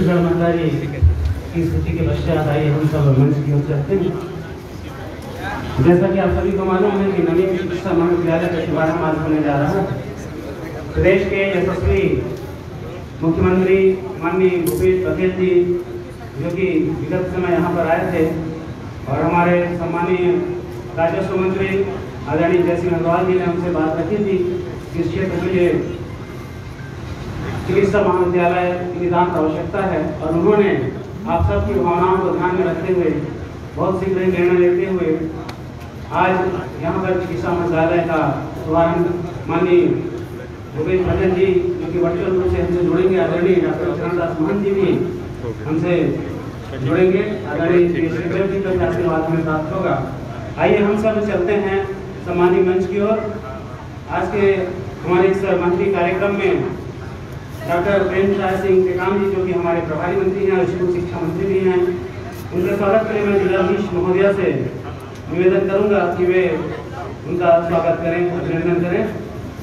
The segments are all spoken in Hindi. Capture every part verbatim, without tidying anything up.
छत्तीसगढ़ महंगाई की स्थिति के पश्चात आइए हम सब मंच की ओर चलते हैं। जैसा कि आप सभी को मालूम है कि नवीन चिकित्सा महाविद्यालय का शुभारंभ आज होने जा रहा है। प्रदेश के यशस्वी मुख्यमंत्री माननीय भूपेश बघेल जी जो कि विगत समय यहाँ पर आए थे और हमारे सम्मानीय राजस्व मंत्री आदरणीय जयसिंह अग्रवाल जी ने हमसे बात रखी थी कि इस क्षेत्र के लिए चिकित्सा महाविद्यालय की नितांत आवश्यकता है और उन्होंने आप सबकी भावनाओं को ध्यान में रखते हुए बहुत शीघ्र निर्णय लेते हुए आज यहाँ पर चिकित्सा महाविद्यालय का शुभारंभ माननीय भूपेश बघेल जी जो कि वर्चुअल रूप से हमसे जुड़ेंगे, आदरणीय डॉक्टर चरणदास महंत जी भी हमसे जुड़ेंगे, आदरणीय श्रीदेव जी का आशीर्वाद हमें प्राप्त होगा। आइए हम सब चलते हैं सम्मानीय मंच की ओर। आज के हमारे इस मंत्री कार्यक्रम में डॉक्टर प्रेमसाय सिंह टेकाम जी जो कि हमारे प्रभारी मंत्री हैं और स्कूल शिक्षा मंत्री भी हैं, उनके स्वागत के लिए मैं जिलाधीश महोदया से निवेदन करूंगा कि वे उनका स्वागत करें, अभिनंदन करें।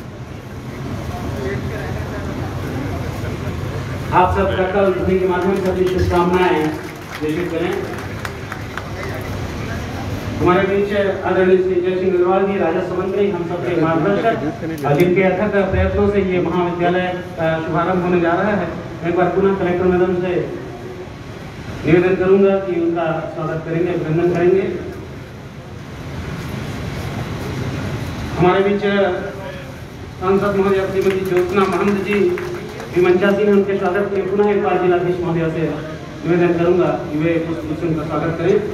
आप सब सकल ध्वनि के माध्यम से अपनी शुभकामनाएं प्रेषित करें। हमारे बीच आदरणीय श्री जयसिंह अग्रवाल जी राजस्व मंत्री हम सबके मार्गदर्शक और जिनके अथक प्रयत्नों से ये महाविद्यालय का शुभारंभ होने जा रहा है। मैं एक बार पुनः कलेक्टर मैडम से निवेदन करूंगा कि उनका स्वागत करेंगे, अभिनंदन करेंगे। हमारे बीच सांसद महोदय श्रीमती ज्योत्सना महंत जी भी मंचासीन, उनके स्वागत के लिए पुनः एक बार जिलाधीश महोदय से निवेदन करूंगा कि वे उनका स्वागत करें।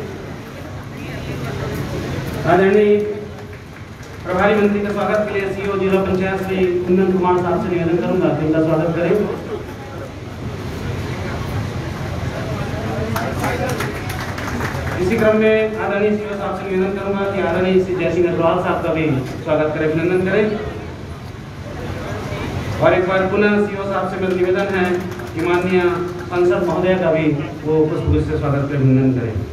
आदरणीय प्रभारी मंत्री के स्वागत के लिए सीओ जिला पंचायत श्री कुंदन कुमार साहब से निवेदन करूंगा कि उनका स्वागत करें। इसी क्रम में आदरणीय सीओ साहब से निवेदन करूंगा कि आदरणीय श्री जयसिंह अग्रवाल साहब का भी स्वागत करें, अभिनंदन करें। और एक बार पुनः सीओ साहब से मेरा निवेदन है कि माननीय सांसद महोदय का भी वो पुष्पगुच्छ से स्वागत करें, अभिनंदन करें।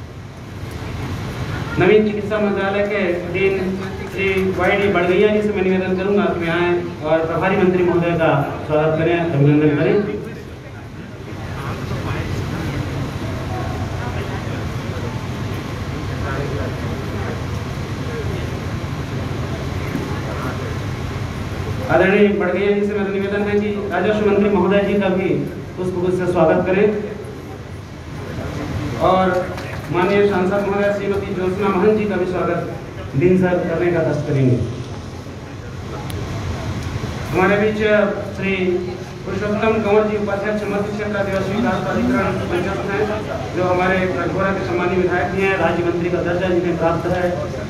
नवीन चिकित्सा महाविद्यालय के dean Shri Y D Badgaiya ji से मैं निवेदन करूंगा कि आए और प्रभारी मंत्री महोदय का स्वागत करें, अभिनंदन करें। आदरणीय बड़गैया जी से मेरा निवेदन है कि राजस्व मंत्री महोदय जी का भी पुष्पगुच्छ से स्वागत करें और माननीय सांसद महोदय श्रीमती ज्योत्सना महंत जी का भी स्वागत दिन सर करने का कष्ट करेंगे। हमारे बीच श्री पुरुषोत्तम कंवर जी उपाध्यक्ष मध्य क्षेत्र आदिवासी विकास प्राधिकरण पंचायत हैं जो हमारे कटघोरा के सम्मानीय विधायक भी हैं, राज्य मंत्री का दर्जा जिन्हें प्राप्त है।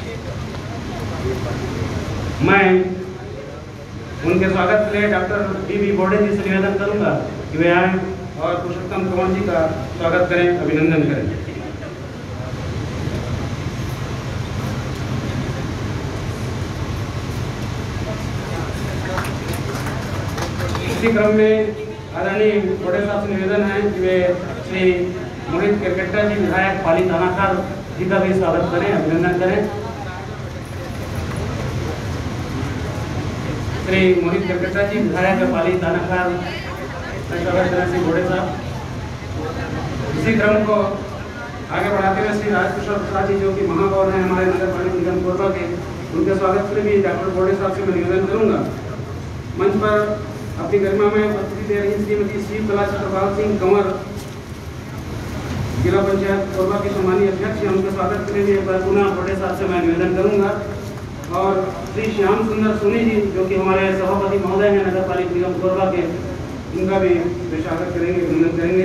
मैं उनके स्वागत के लिए doctor D B Borde ji से निवेदन करूंगा कि वे आए और पुरुषोत्तम कंवर जी का स्वागत करें, अभिनंदन करें। इसी क्रम में आदरणीय बोर्डे साहब से निवेदन है कि वे श्री मोहित केरकेट्टा जी विधायक पाली थानाखार जी का भी स्वागत करें, अभिनंदन करें। श्री मोहित केरकेट्टा जी विधायक पाली थानाखार स्वागत करें श्री बोर्डे साहब। इसी क्रम को आगे बढ़ाते हुए श्री राजकिशोर प्रसाद जी जो कि महापौर हैं हमारे नगर पालिका निगम कोरबा के, उनके स्वागत के लिए भी डॉक्टर बोर्डे साहब से मैं निवेदन करूंगा। मंच पर अपनी गरिमा में उपस्थित दे रही श्रीमती शिव कला चक्रपाल सिंह कंवर जिला पंचायत कोरबा के सम्मानीय अध्यक्ष हैं, उनके स्वागत के लिए एक बार पुनः बोर्डे साहब से मैं निवेदन करूंगा। और श्री श्याम सुंदर सोनी जी जो कि हमारे सभापति महोदय हैं नगर पालिका निगम कोरबा के, उनका भी स्वागत करेंगे, अभिनंदन करेंगे।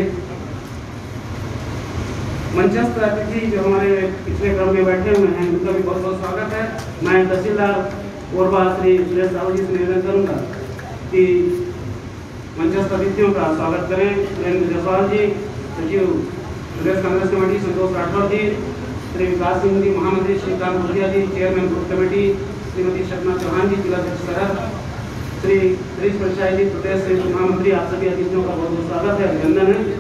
मंचस्थ अतिथि जो हमारे पिछले क्रम में बैठे हुए हैं उनका भी बहुत बहुत स्वागत है। मैं तहसीलदार कोरबा श्री सुरेश साहू जी से निवेदन करूंगा कि मंचस्थ अतिथियों का स्वागत करें। नरेंद्र जायसवाल जी सचिव प्रदेश कांग्रेस कमेटी, संतोष राठौर जी, श्री विकास सिंह जी महामंत्री, Shrikant Bhutia ji chairman group committee, Shrimati Sapna Chauhan जी जिलाध्यक्ष शहर, श्री हरीश परसाई जी प्रदेश संयुक्त महामंत्री, आप सभी अतिथियों का बहुत बहुत स्वागत है, अभिनंदन है।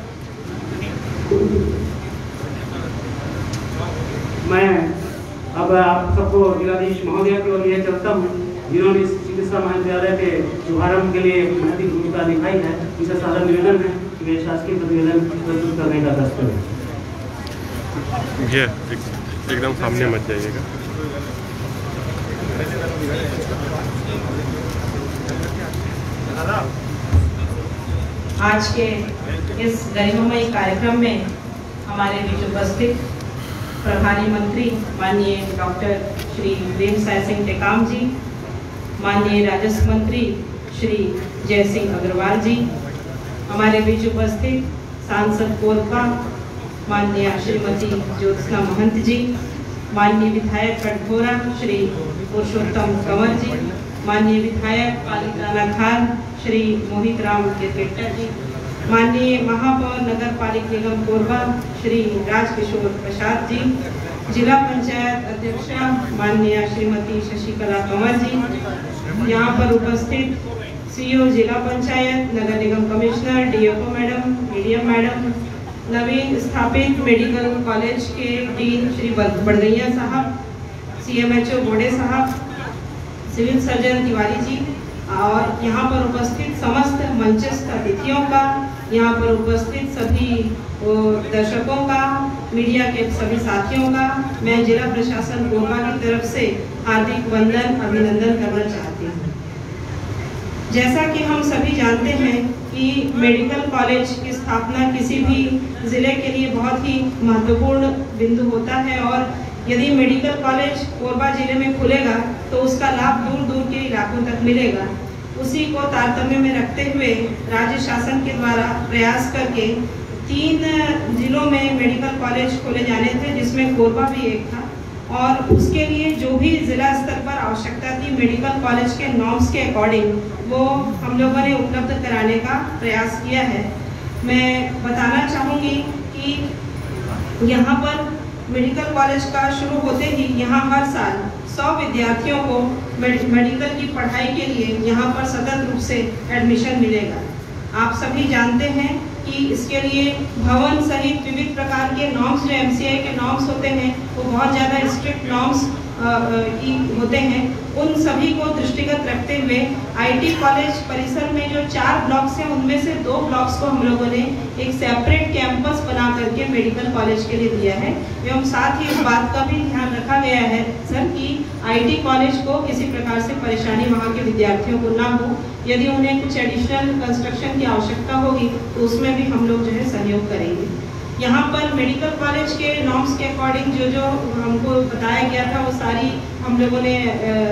मैं अब आप सबको जिलाधीश महोदय की ओर लिए चलता हूँ जिन्होंने इस चिकित्सा महाविद्यालय के शुभारंभ के लिए महत्वपूर्ण भूमिका निभाई है। उनसे सादर निवेदन है वे शासकीय प्रतिवेदन प्रस्तुत करने का दस्तूर है। ये एक, एकदम सामने मत जाइएगा। आज के इस गरिमामय कार्यक्रम में हमारे बीच उपस्थित प्रभारी मंत्री माननीय डॉक्टर श्री प्रेम साय सिंह टेकाम जी, माननीय राजस्व मंत्री श्री जय सिंह अग्रवाल जी, हमारे बीच उपस्थित सांसद कोरबा माननीय श्रीमती ज्योत्सना महंत जी, माननीय विधायक कटघोरा श्री पुरुषोत्तम कंवर जी, माननीय विधायक पालिताना खान श्री मोहित राम केरकेट्टा जी, माननीय महापौर नगर पालिक निगम कोरबा श्री राजकिशोर प्रसाद जी, जिला पंचायत अध्यक्षा माननीय श्रीमती शशिकला कंवर जी, यहाँ पर उपस्थित सीईओ जिला पंचायत, नगर निगम commissioner, DFO madam, medium madam, नवीन स्थापित मेडिकल कॉलेज के डीन श्री बड़गैया साहब, सीएमएचओ बोडे साहब, सिविल सर्जन तिवारी जी और यहाँ पर उपस्थित समस्त मंचस्थ अतिथियों का, यहाँ पर उपस्थित सभी दर्शकों का, मीडिया के सभी साथियों का मैं जिला प्रशासन कोरबा की तरफ से हार्दिक वंदन अभिनंदन करना चाहती हूँ। जैसा कि हम सभी जानते हैं कि मेडिकल कॉलेज की स्थापना किसी भी ज़िले के लिए बहुत ही महत्वपूर्ण बिंदु होता है और यदि मेडिकल कॉलेज कोरबा जिले में खुलेगा तो उसका लाभ दूर दूर के इलाकों तक मिलेगा। उसी को तारतम्य में रखते हुए राज्य शासन के द्वारा प्रयास करके तीन जिलों में मेडिकल कॉलेज खोले जाने थे, जिसमें कोरबा भी एक था और उसके लिए जो भी ज़िला स्तर पर आवश्यकता थी मेडिकल कॉलेज के नॉर्म्स के अकॉर्डिंग वो हम लोगों ने उपलब्ध कराने का प्रयास किया है। मैं बताना चाहूँगी कि यहाँ पर मेडिकल कॉलेज का शुरू होते ही यहाँ हर साल सौ विद्यार्थियों को मेडिकल की पढ़ाई के लिए यहाँ पर सतत रूप से एडमिशन मिलेगा। आप सभी जानते हैं कि इसके लिए भवन सहित विविध प्रकार के नॉर्म्स जो एमसीआई के नॉर्म्स होते हैं वो बहुत ज़्यादा स्ट्रिक्ट नॉर्म्स होते हैं। उन सभी को दृष्टिगत रखते हुए आईटी कॉलेज परिसर में जो चार ब्लॉक्स हैं उनमें से दो ब्लॉक्स को हम लोगों ने एक सेपरेट कैंपस बना करके मेडिकल कॉलेज के लिए दिया है एवं साथ ही इस बात का भी ध्यान रखा गया है सर कि आईटी कॉलेज को किसी प्रकार से परेशानी वहाँ के विद्यार्थियों को ना हो। यदि उन्हें कुछ एडिशनल कंस्ट्रक्शन की आवश्यकता होगी तो उसमें भी हम लोग जो है सहयोग करेंगे। यहाँ पर मेडिकल कॉलेज के नॉर्म्स के अकॉर्डिंग जो जो हमको बताया गया था वो सारी हम लोगों ने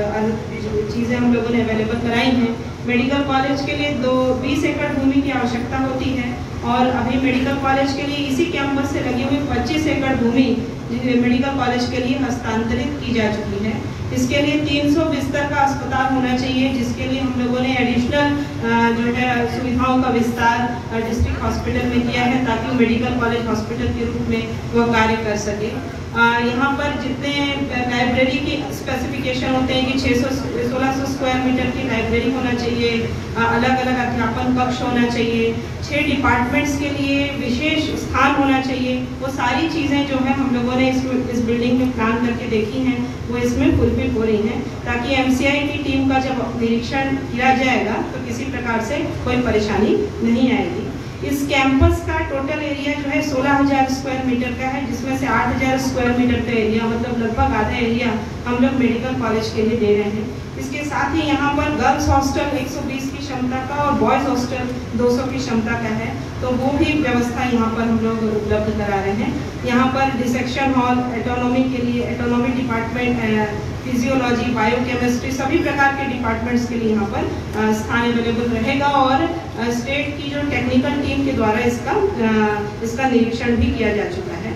चीज़ें हम लोगों ने अवेलेबल कराई हैं। मेडिकल कॉलेज के लिए दो बीस एकड़ भूमि की आवश्यकता होती है और अभी मेडिकल कॉलेज के लिए इसी कैंपस से लगी हुई पच्चीस एकड़ भूमि मेडिकल कॉलेज के लिए हस्तांतरित की जा चुकी है। इसके लिए तीन सौ बिस्तर का अस्पताल होना चाहिए, जिसके लिए हम लोगों ने एडिशनल जो है सुविधाओं का विस्तार डिस्ट्रिक्ट हॉस्पिटल में किया है ताकि मेडिकल कॉलेज हॉस्पिटल के रूप में वह कार्य कर सके। यहाँ पर जितने लाइब्रेरी की स्पेसिफिकेशन होते हैं कि छः सौ सोलह सौ स्क्वायर मीटर की लाइब्रेरी होना चाहिए, अलग अलग अध्यापन कक्ष होना चाहिए, छः डिपार्टमेंट्स के लिए विशेष स्थान होना चाहिए। वो सारी चीज़ें जो है हम लोगों ने इस, इस बिल्डिंग में प्लान करके देखी हैं वो इसमें फुलफिल हो रही हैं ताकि एमसीआई की टीम का जब निरीक्षण किया जाएगा तो किसी प्रकार से कोई परेशानी नहीं आएगी। इस कैंपस का टोटल एरिया जो है सोलह हज़ार स्क्वायर मीटर का है, जिसमें से आठ हज़ार स्क्वायर मीटर का एरिया मतलब लगभग आधा एरिया हम लोग मेडिकल कॉलेज के लिए दे रहे हैं। इसके साथ ही यहाँ पर गर्ल्स हॉस्टल एक सौ बीस की क्षमता का और बॉयज़ हॉस्टल दो सौ की क्षमता का है, तो वो भी व्यवस्था यहाँ पर हम लोग उपलब्ध करा रहे हैं। यहाँ पर डिसेक्शन हॉल, एटोनॉमी के लिए एटोनॉमी डिपार्टमेंट, फिजियोलॉजी, बायोकेमिस्ट्री सभी प्रकार के डिपार्टमेंट्स के लिए यहाँ पर स्थान अवेलेबल रहेगा और स्टेट की जो टेक्निकल टीम के द्वारा इसका इसका निरीक्षण भी किया जा चुका है।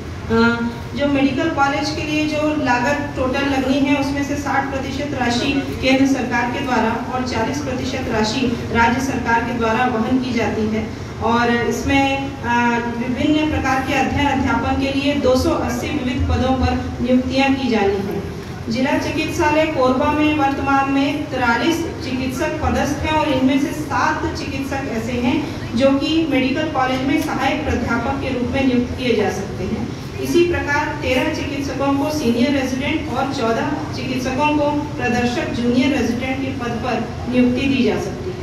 जो मेडिकल कॉलेज के लिए जो लागत टोटल लगनी है उसमें से साठ प्रतिशत राशि केंद्र सरकार के द्वारा और चालीस प्रतिशत राशि राज्य सरकार के द्वारा वहन की जाती है और इसमें विभिन्न प्रकार के अध्ययन अध्यापन के लिए दो सौ अस्सी विविध पदों पर नियुक्तियां की जानी हैं। जिला चिकित्सालय कोरबा में वर्तमान में तिरालीस चिकित्सक पदस्थ हैं और इनमें से सात चिकित्सक ऐसे हैं जो कि मेडिकल कॉलेज में सहायक प्राध्यापक के रूप में नियुक्त किए जा सकते हैं। इसी प्रकार तेरह चिकित्सकों को सीनियर रेजिडेंट और चौदह चिकित्सकों को प्रदर्शक जूनियर रेजिडेंट के पद पर नियुक्ति दी जा सकती है।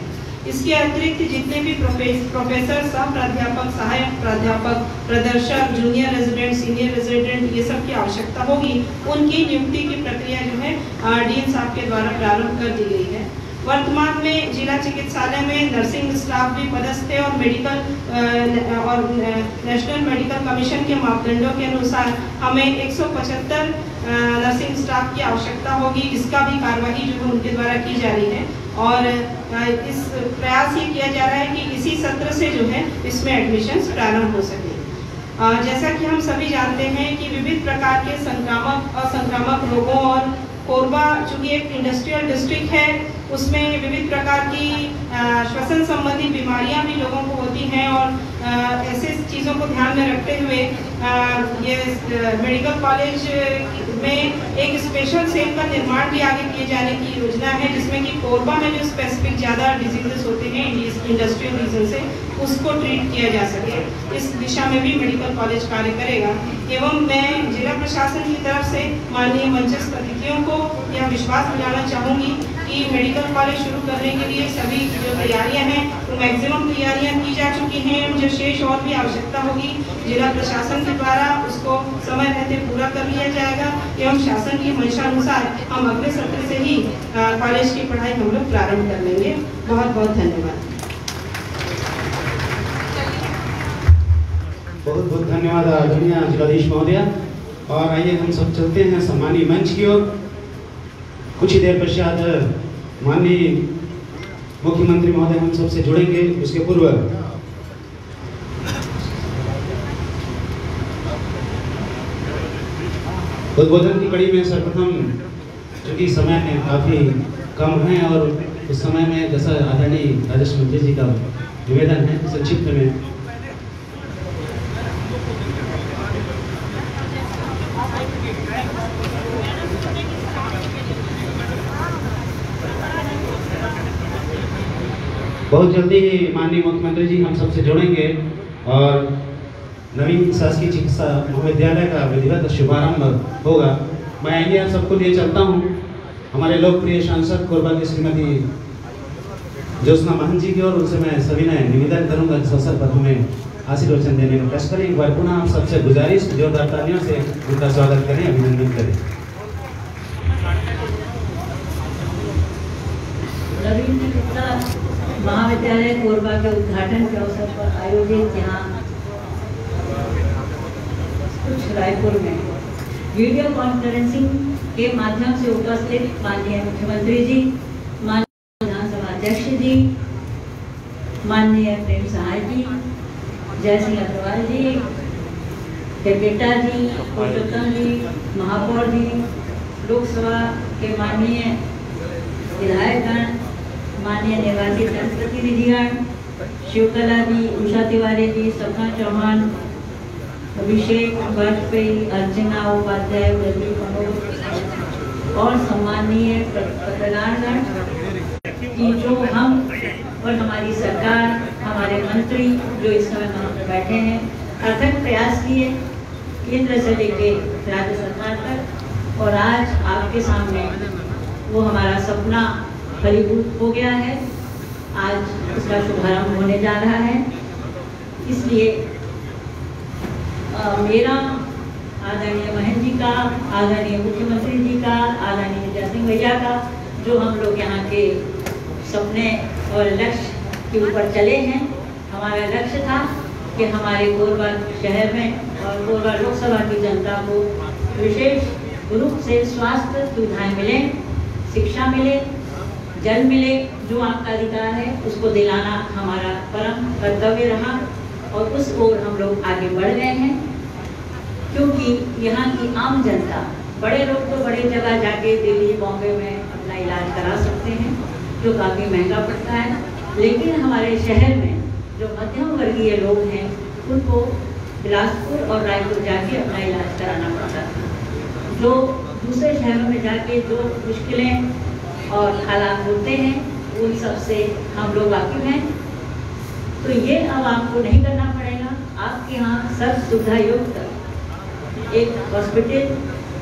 इसके अतिरिक्त जितने भी प्रोफेसर, सह प्राध्यापक, सहायक प्राध्यापक, प्रदर्शक, जूनियर रेजिडेंट, सीनियर रेजिडेंट, ये सब की आवश्यकता होगी, उनकी नियुक्ति की प्रक्रिया जो है डीन साहब के द्वारा प्रारंभ कर दी गई है। वर्तमान में जिला चिकित्सालय में नर्सिंग स्टाफ भी पदस्थ है और मेडिकल और नेशनल मेडिकल कमीशन के मापदंडों के अनुसार हमें एक सौ पचहत्तर नर्सिंग स्टाफ की आवश्यकता होगी। इसका भी कार्यवाही जो है उनके द्वारा की जा रही है और इस प्रयास ये किया जा रहा है कि इसी सत्र से जो है इसमें एडमिशन्स प्रारंभ हो सके। जैसा कि हम सभी जानते हैं कि विविध प्रकार के संक्रामक असंक्रामक रोगों और कोरबा चूँकि एक इंडस्ट्रियल डिस्ट्रिक्ट है, उसमें विविध प्रकार की श्वसन संबंधी बीमारियां भी लोगों को होती हैं और ऐसे चीज़ों को ध्यान में रखते हुए ये मेडिकल कॉलेज में एक स्पेशल सेल का निर्माण भी आगे किए जाने की योजना है, जिसमें कि कोरबा में जो स्पेसिफिक ज़्यादा डिजीजेस होते हैं इंडस्ट्रियल रीजन से, उसको ट्रीट किया जा सके। इस दिशा में भी मेडिकल कॉलेज कार्य करेगा। एवं मैं जिला प्रशासन की तरफ से माननीय मंचस्थ अतिथियों को यह विश्वास दिलाना चाहूँगी कि मेडिकल कॉलेज शुरू करने के लिए सभी जो तैयारियां हैं वो मैक्सिमम तैयारियां की जा चुकी हैं। जो शेष और भी आवश्यकता होगी जिला प्रशासन के द्वारा उसको समय रहते पूरा कर लिया जाएगा एवं शासन की मंशानुसार हम अगले सत्र से ही कॉलेज की पढ़ाई हम लोग प्रारंभ कर लेंगे। बहुत बहुत धन्यवाद। बहुत बहुत धन्यवाद आदरणीय जिलाधीश महोदय। और आइए हम सब चलते हैं सम्मानीय मंच की ओर। कुछ ही देर पश्चात माननीय मुख्यमंत्री महोदय हम सबसे जुड़ेंगे। उसके पूर्व उद्बोधन की कड़ी में सर्वप्रथम, चूँकि समय में काफ़ी कम है और उस समय में जैसा आदरणीय राजस्व मंत्री जी का निवेदन है संक्षिप्त में बहुत जल्दी ही माननीय मुख्यमंत्री जी हम सबसे जुड़ेंगे और नवीन शासकीय चिकित्सा महाविद्यालय का विधिवत शुभारंभ होगा। मैं आइए आप सबको लिए चलता हूँ हमारे लोकप्रिय सांसद कोरबा की श्रीमती ज्योत्सना महंत जी की ओर। उनसे मैं सभी ने निवेदन करूँगा इस अवसर पर हमें आशीर्वचन देने का प्रयास करें। एक बार पुनः आप सबसे गुजारिश जोरदार तालियों से उनका स्वागत करें, अभिनंदन करें। नवीन चिकित्सा महाविद्यालय कोरबा के उद्घाटन के अवसर पर आयोजित यहाँ कुछ रायपुर में वीडियो कॉन्फ्रेंसिंग के माध्यम से उपस्थित माननीय मुख्यमंत्री जी, माननीय विधानसभा अध्यक्ष जी, माननीय प्रेम सहाय जी, जय सिंह अग्रवाल जी, डेपेटा जी, पुरुषोत्तम जी, महापौर जी, लोकसभा के माननीय विधायकगण, माननीय निर्वाचित जनप्रतिनिधिगण, शिवकला जी, उषा तिवारी जी, सपना चौहान, अभिषेक वाजपेयी, अर्चना उपाध्याय, और सम्मानीय पत्रकारगण की जो हम और हमारी सरकार, हमारे मंत्री जो इस समय वहाँ पर बैठे हैं, अथक प्रयास किए केंद्र से लेके राज्य सरकार तक, और आज आपके सामने वो हमारा सपना फलीभूत हो गया है। आज उसका शुभारंभ होने जा रहा है। इसलिए आ, मेरा आदरणीय महंत जी का, आदरणीय मुख्यमंत्री जी का, आदरणीय जय सिंह भैया का, जो हम लोग यहाँ के सपने और लक्ष्य के ऊपर चले हैं। हमारा लक्ष्य था कि हमारे कोरबा शहर में और कोरबा लोकसभा की जनता को विशेष रूप से स्वास्थ्य सुविधाएं मिले, शिक्षा मिले, जल मिले, जो आपका अधिकार है उसको दिलाना हमारा परम कर्तव्य रहा और उस ओर हम लोग आगे बढ़ रहे हैं। क्योंकि यहाँ की आम जनता, बड़े लोग तो बड़े जगह जाके दिल्ली बॉम्बे में अपना इलाज करा सकते हैं जो काफ़ी महंगा पड़ता है, लेकिन हमारे शहर में जो मध्यम वर्गीय लोग हैं उनको बिलासपुर और रायपुर जाके अपना इलाज कराना पड़ता था। जो दूसरे शहरों में जाके जो मुश्किलें और हालात होते हैं उन सब से हम लोग वाकिफ हैं। तो ये अब आपको नहीं करना पड़ेगा। आपके यहाँ सर्व सुविधा युक्त एक हॉस्पिटल,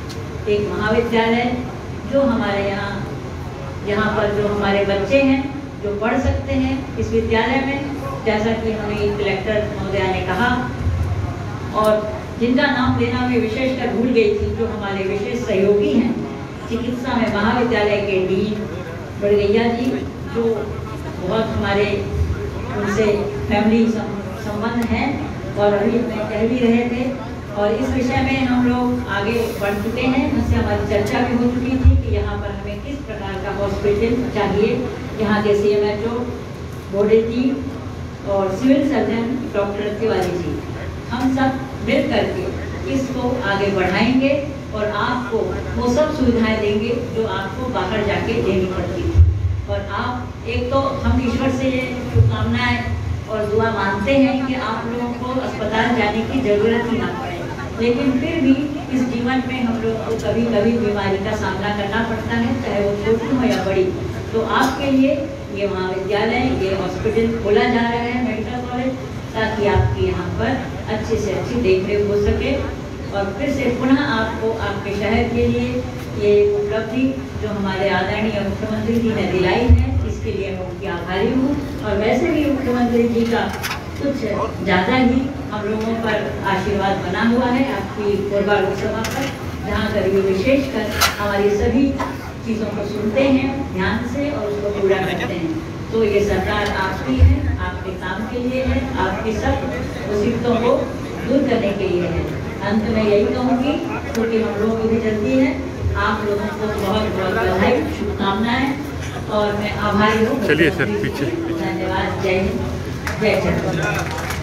एक महाविद्यालय, जो हमारे यहाँ यहाँ पर जो हमारे बच्चे हैं जो पढ़ सकते हैं इस विद्यालय में, जैसा कि हमें कलेक्टर महोदया ने कहा। और जिनका नाम लेना मैं विशेषकर भूल गई थी, जो हमारे विशेष सहयोगी हैं चिकित्सा में महाविद्यालय के डीन बड़गैया जी, जो बहुत हमारे उनसे फैमिली संबंध हैं और अभी मैं कह भी रहे थे। और इस विषय में हम लोग आगे बढ़ चुके हैं, उससे हमारी चर्चा भी हो चुकी थी कि यहाँ पर हमें किस प्रकार का हॉस्पिटल चाहिए। यहाँ के C M H O Borde ji और civil surgeon doctor Tiwari ji, हम सब मिल करके इसको आगे बढ़ाएंगे और आपको वो सब सुविधाएं देंगे जो आपको बाहर जाके देनी पड़ती थी। और आप एक तो हम ईश्वर से ये शुभकामनाएं और दुआ मानते हैं कि आप लोगों को अस्पताल जाने की ज़रूरत ही ना पड़े, लेकिन फिर भी इस जीवन में हम लोग को कभी कभी बीमारी का सामना करना पड़ता है, चाहे वो छोटी हो या बड़ी। तो आपके लिए ये महाविद्यालय, ये हॉस्पिटल खोला जा रहा है, मेडिकल कॉलेज, ताकि आपकी यहाँ पर अच्छी से अच्छी देखरेख हो सके। और फिर से पुनः आपको आपके शहर के लिए ये उपलब्धि जो हमारे आदरणीय मुख्यमंत्री जी ने दिलाई है, इसके लिए मैं उनकी आभारी हूँ। और वैसे भी मुख्यमंत्री जी का कुछ ज़्यादा ही हम लोगों पर आशीर्वाद बना हुआ है आपकी कोरबा लोकसभा पर, जहाँ कर ये विशेषकर हमारी सभी चीज़ों को सुनते हैं ध्यान से और उसको पूरा करते हैं। तो ये सरकार आपकी है, आपके काम के लिए है, आपकी सब मुसीबतों को दूर करने के लिए है। अंत में यही कहूँगी, क्योंकि हम लोगों की भी जल्दी है, आप लोगों को बहुत बहुत बधाई, शुभकामनाएं और मैं आभारी हूँ। चलिए सर पीछे। धन्यवाद। जय हिंद, जय छत्तीसगढ़।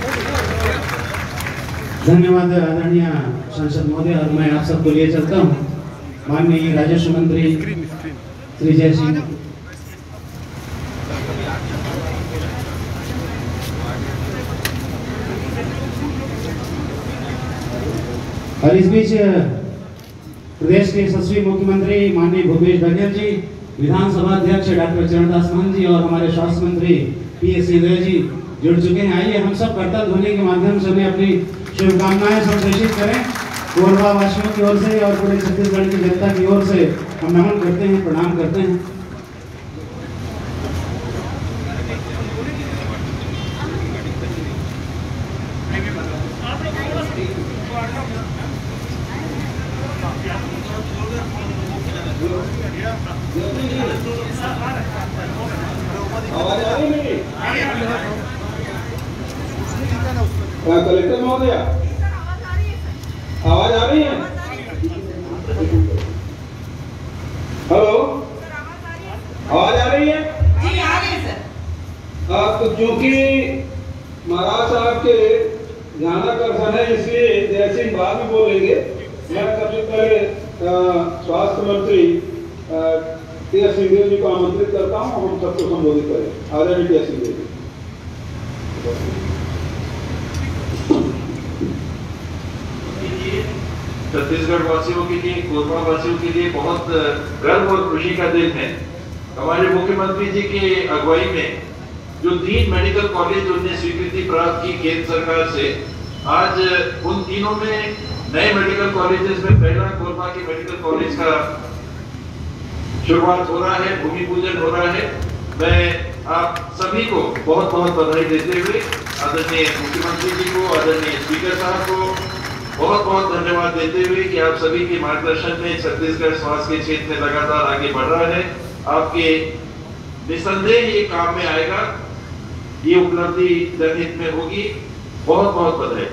धन्यवाद आदरणीय सांसद महोदय। और मैं आप सबको लिए चलता हूँ माननीय राजस्व मंत्री श्री जय सिंह। और इस बीच प्रदेश के यशस्वी मुख्यमंत्री माननीय भूपेश बघेल जी, विधानसभा अध्यक्ष डॉक्टर चरणदास महंत जी और हमारे स्वास्थ्य मंत्री पी एस सिंहदेव जी जुड़ चुके हैं। आइए हम सब करतल ध्वनि के माध्यम से उन्हें अपनी शुभकामनाएं संप्रेषित करें। कोरबा वासियों की ओर से और पूरे छत्तीसगढ़ की जनता की ओर से हम नमन करते हैं, प्रणाम करते हैं। आवाज आ रही है? कलेक्टर महोदय, आवाज आ रही है? हेलो, आवाज आ रही है? जी आ रही है सर। आप तो चूंकि महाराज साहब के ध्यानाकर्षण है, इसलिए जय सिंह बाद में बोलेंगे। मैं सबसे पहले स्वास्थ्य मंत्री टी एस सिंहदेव जी को आमंत्रित करता हूँ, हम सबको संबोधित करें। आदरणीय टी एस सिंहदेव जी। छत्तीसगढ़ वासियों के लिए, कोरबा वासियों के लिए बहुत गर्व और खुशी का दिन है। हमारे मुख्यमंत्री जी के अगुवाई में जो तीन मेडिकल कॉलेज उन्हें स्वीकृति प्राप्त की केंद्र सरकार से, आज उन तीनों में नए मेडिकल कॉलेजेस में पहला कोरबा के मेडिकल कॉलेज का शुरुआत हो रहा है, भूमि पूजन हो रहा है। मैं आप सभी को बहुत बहुत बधाई देते हुए आदरणीय मुख्यमंत्री जी को, आदरणीय स्पीकर साहब को बहुत बहुत धन्यवाद देते हुए कि आप सभी के मार्गदर्शन में छत्तीसगढ़ स्वास्थ्य के क्षेत्र में लगातार आगे बढ़ रहा है। आपके निसंदेह ये काम में आएगा, ये उपलब्धि जनहित में होगी। बहुत बहुत बधाई।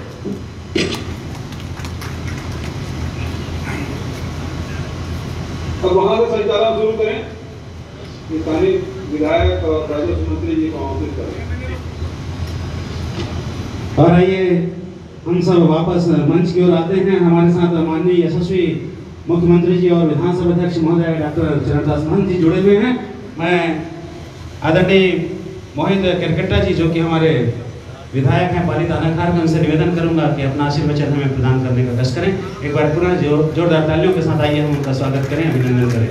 अब वहां से संचालन शुरू करें। स्थानीय विधायक और राजस्व मंत्री जी को आमंत्रित करें। और आइए हम सब वापस मंच की ओर आते हैं। हमारे साथ माननीय यशस्वी मुख्यमंत्री जी और विधानसभा अध्यक्ष महोदय डॉक्टर चरणदास महंत जी जुड़े हुए हैं। मैं आदरणीय मोहित केरकेट्टा जी, जो कि हमारे विधायक हैं पालित अनाखार, में उनसे निवेदन करूंगा कि अपना आशीर्वचन हमें प्रदान करने का कष्ट करें। एक बार पुनः जो जोरदार तालियों के साथ आइए हम उनका स्वागत करें, अभिनंदन करें।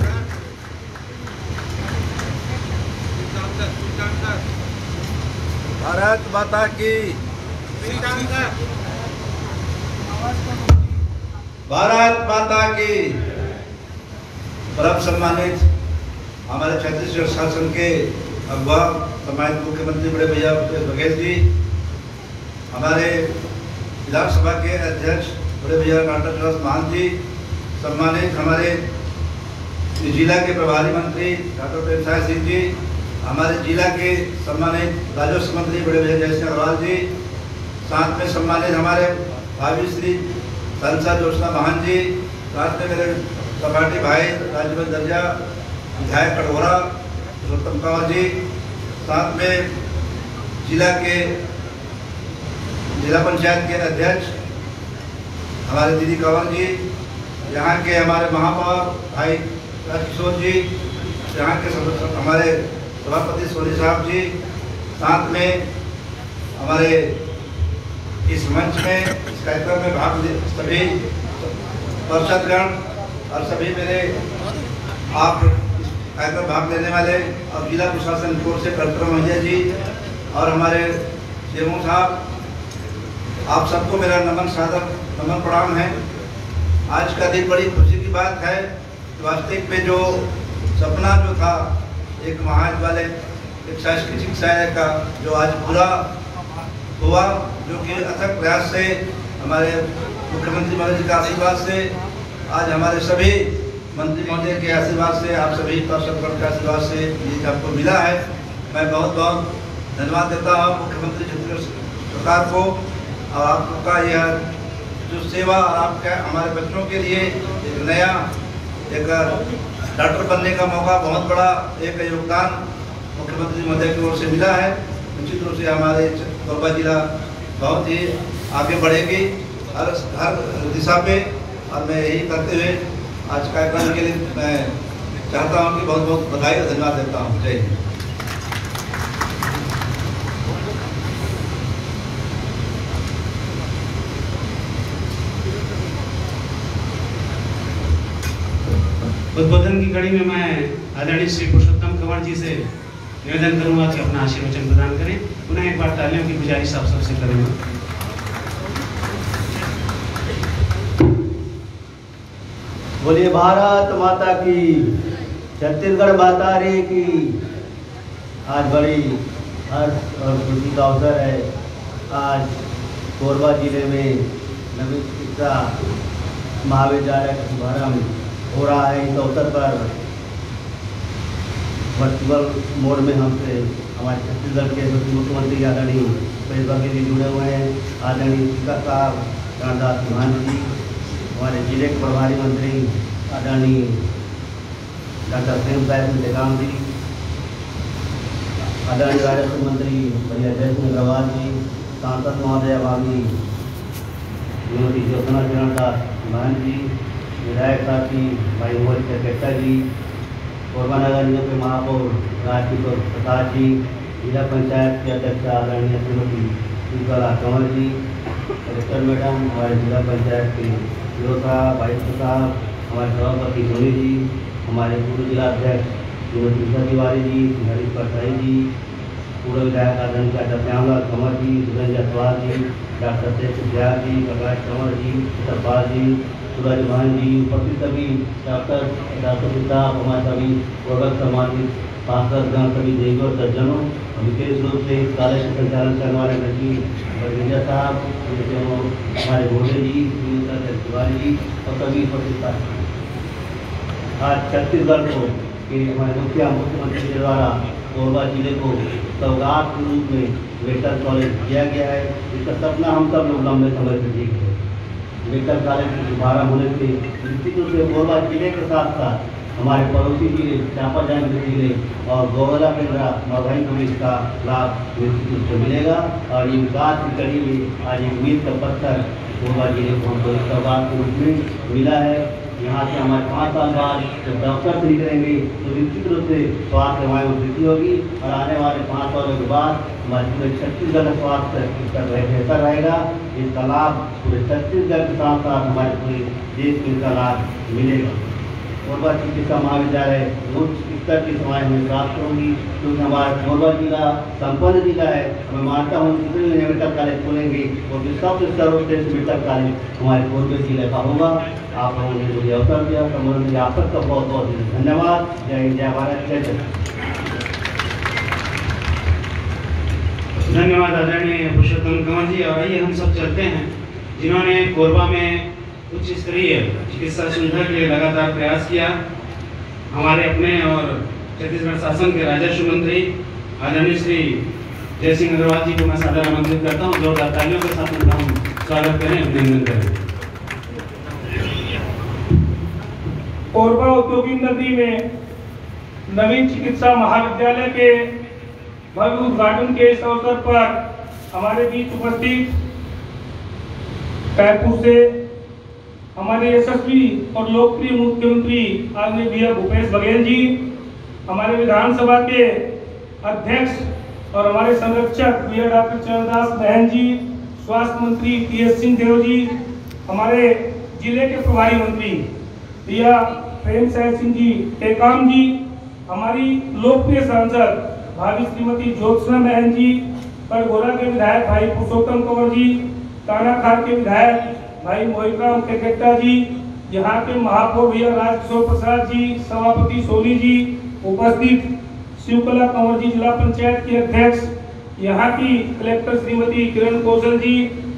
भारत माता की, भारत माता की। परम सम्मानित हमारे छत्तीसगढ़ शासन के अगुवा सम्मानित मुख्यमंत्री बड़े भैया बघेल जी, हमारे विधानसभा के अध्यक्ष बड़े भैया डॉक्टर सुरेश मान जी, सम्मानित हमारे जिला के प्रभारी मंत्री डॉक्टर प्रेमसाय सिंह जी, हमारे जिला के सम्मानित राजस्व मंत्री बड़े भैया जय सिंह अग्रवाल जी, साथ में सम्मानित हमारे भाभी श्री संसद जोशना महान जी, साथ में मेरे सपाटी भाई राजभर दर्जा विधायक कटोरा पुरुषोत्तम कंवर जी, साथ में जिला के जिला पंचायत के अध्यक्ष हमारे दीदी कंवर जी, यहाँ के हमारे महापौर भाई राजकिशोर जी, यहाँ के हमारे सभापति सोनी साहब जी, साथ में हमारे इस मंच में इस कार्यक्रम में भाग ले सभी पार्षदगण और सभी मेरे आप इस कार्यक्रम भाग लेने वाले और जिला प्रशासन की ओर से कलेक्टर महोदय जी और हमारे सीएमओ साहब, आप सबको मेरा नमन सादर नमन प्रणाम है। आज का दिन बड़ी खुशी की बात है। वास्तविक में जो सपना जो था एक महाविद्यालय एक शासकीय शिक्षालय का, जो आज पूरा हुआ, जो कि अथक प्रयास से हमारे मुख्यमंत्री महोदय जी के आशीर्वाद से, आज हमारे सभी मंत्री महोदय के आशीर्वाद से, आप सभी पार्षदगण के आशीर्वाद से ये आपको मिला है। मैं बहुत बहुत धन्यवाद देता हूँ मुख्यमंत्री छत्तीसगढ़ सरकार को और आपका यह जो सेवा और आपके हमारे बच्चों के लिए एक नया एक डॉक्टर बनने का मौका, बहुत बड़ा एक योगदान मुख्यमंत्री महोदय की ओर से मिला है। निश्चित रूप से हमारे कोरबा जिला बहुत ही आगे बढ़ेगी हर हर दिशा पे, और मैं यही करते हुए आज कार्यक्रम के लिए मैं चाहता हूं कि बहुत बहुत बधाई और धन्यवाद देता हूं। जय हिंद। उद्बोधन की कड़ी में मैं आदरणीय श्री पुरुषोत्तम कंवर जी से निवेदन करूंगा कि अपना आशीर्वचन प्रदान करें। पुनः एक बार तालियों की गुजारिश आप सबसे करूंगा। बोलिए भारत माता की, छत्तीसगढ़ माता रे की। आज बड़ी हर्ष और खुशी का अवसर है। आज कोरबा जिले में नवीन शिक्षा महाविद्यालय का शुभारंभ हो रहा है। इस अवसर पर वर्चुअल मोड में हमसे हमारे छत्तीसगढ़ के मुख्यमंत्री आदरणीय भूपेश बघेल जी जुड़े हुए हैं। आदरणीय स्पीकर साहब रामदास मान जी, हमारे जिले के प्रभारी मंत्री आदरणीय डॉक्टर प्रेमसाय सिंह टेकाम जी, आदरणीय राजस्व मंत्री भैया जय सिंह अग्रवाल जी, सांसद महोदय भाभी श्रीमती ज्योत्सना किरण दास मान जी, विधायक साथी भाई मोहन चकेटा जी, कोरबा नगर निगम के महापौर राजकिशोर प्रसाद जी, जिला पंचायत के अध्यक्ष आदरणीय श्रीमती सुकला कंवर जी, कलेक्टर मैडम, हमारे जिला पंचायत के हीरो साहब भाई साहब, हमारे सभापति सोनी जी, हमारे पूर्व जिला अध्यक्ष श्रीमती उषा तिवारी जी, हरीश परसाई जी, पूर्व विधायक आदरणीय डॉक्टर श्यामलाल कंवर जी, सुरेंद्र जायसवाल जी, डॉक्टर शेख सिद्धियार जी, प्रकाश कंवर जी, सतपाल जी, सूरज महान जी, उपस्थित सभी डॉक्टर डॉक्टर साहब, हमारे सभी गौरव सम्मानित पार्षदगण, सभी देवी और सज्जनों, विशेष रूप से इस कॉलेज का संचालन करने वाले मंत्री बलविंदर साहब, हमारे घोड़े जी, तिवारी जी और सभी उपस्थित। आज छत्तीसगढ़ को कि हमारे मुखिया मुख्यमंत्री के द्वारा कोरबा जिले को सौगात के रूप में मेडिकल कॉलेज दिया गया है। इसका सपना हम सब लोग लंबे समय से देख रहे हैं। मेडिकल कॉलेज के शुभारंभ होने से निश्चित रूप से कोरबा जिले के साथ साथ हमारे पड़ोसी जिले चांपा जांजगीर जिले और गौरला केंद्रा मरवाही को इसका लाभ निश्चित रूप से मिलेगा। और ये विकास की कड़ी में आज एक मील का पत्थर कोरबा जिले को हमको सौगात के रूप में मिला है। यहाँ से हमारे पाँच साल बाद जब डॉक्टर से निकलेंगे तो निश्चित रूप से स्वास्थ्य सेवाएं में वृद्धि होगी और आने वाले पाँच सालों के बाद हमारे पूरे छत्तीसगढ़ का स्वास्थ्य बेहतर रहेगा। इसका लाभ पूरे छत्तीसगढ़ के साथ साथ हमारे पूरे देश में इसका लाभ मिलेगा। कोरबा चिकित्सा महाविद्यालय उच्च स्तर की सेवाएं हमें प्राप्त होंगी, क्योंकि हमारा कोरबा जिला संपन्न जिला है। मैं मानता हूँ जितने मेडिकल कॉलेज खोलेंगे वो भी सबसे सर्वश्रेष्ठ मेडिकल कॉलेज हमारे कोरबा जिले का होगा। आप लोगों ने मुझे अवसर दिया, संबंध आप सबका बहुत बहुत धन्यवाद। जय हिंद, जय भारत, जय जय। धन्यवाद आदरणीय पुरुषोत्तम कंवर जी। और आइए हम सब चलते हैं जिन्होंने कोरबा में उच्च स्तरीय चिकित्सा सुविधा के लिए लगातार प्रयास किया। हमारे अपने और छत्तीसगढ़ शासन के राजस्व मंत्री आदरणीय श्री जय सिंह अग्रवाल जी को मैं सादर आमंत्रित करता हूँ। जोरदार तालियों के साथ उनका हम स्वागत करें, अभिनंदन करें। कोरबा औद्योगिक नगरी में नवीन चिकित्सा महाविद्यालय के भव्य उद्घाटन के इस अवसर पर हमारे बीच उपस्थित रायपुर से हमारे यशस्वी और लोकप्रिय मुख्यमंत्री आदरणीय भैया भूपेश बघेल जी, हमारे विधानसभा के अध्यक्ष और हमारे संरक्षक भैया डॉक्टर चरणदास महंत जी, स्वास्थ्य मंत्री टी एस सिंहदेव जी, हमारे जिले के प्रभारी मंत्री भैया प्रेम साय सिंह जी टेकाम जी, हमारी लोकप्रिय सांसद भाभी श्रीमती ज्योत्सना बहन जी, परगोला के विधायक भाई पुरुषोत्तम कंवर जी, तानाखार के विधायक भाई मोहितराम केकेट्टा जी, यहाँ के महापौर भैया राजकिशोर प्रसाद जी, सभापति सोनी जी, उपस्थित शिवकला कंवर जी जिला पंचायत के अध्यक्ष, यहाँ की कलेक्टर श्रीमती किरण कौशल जी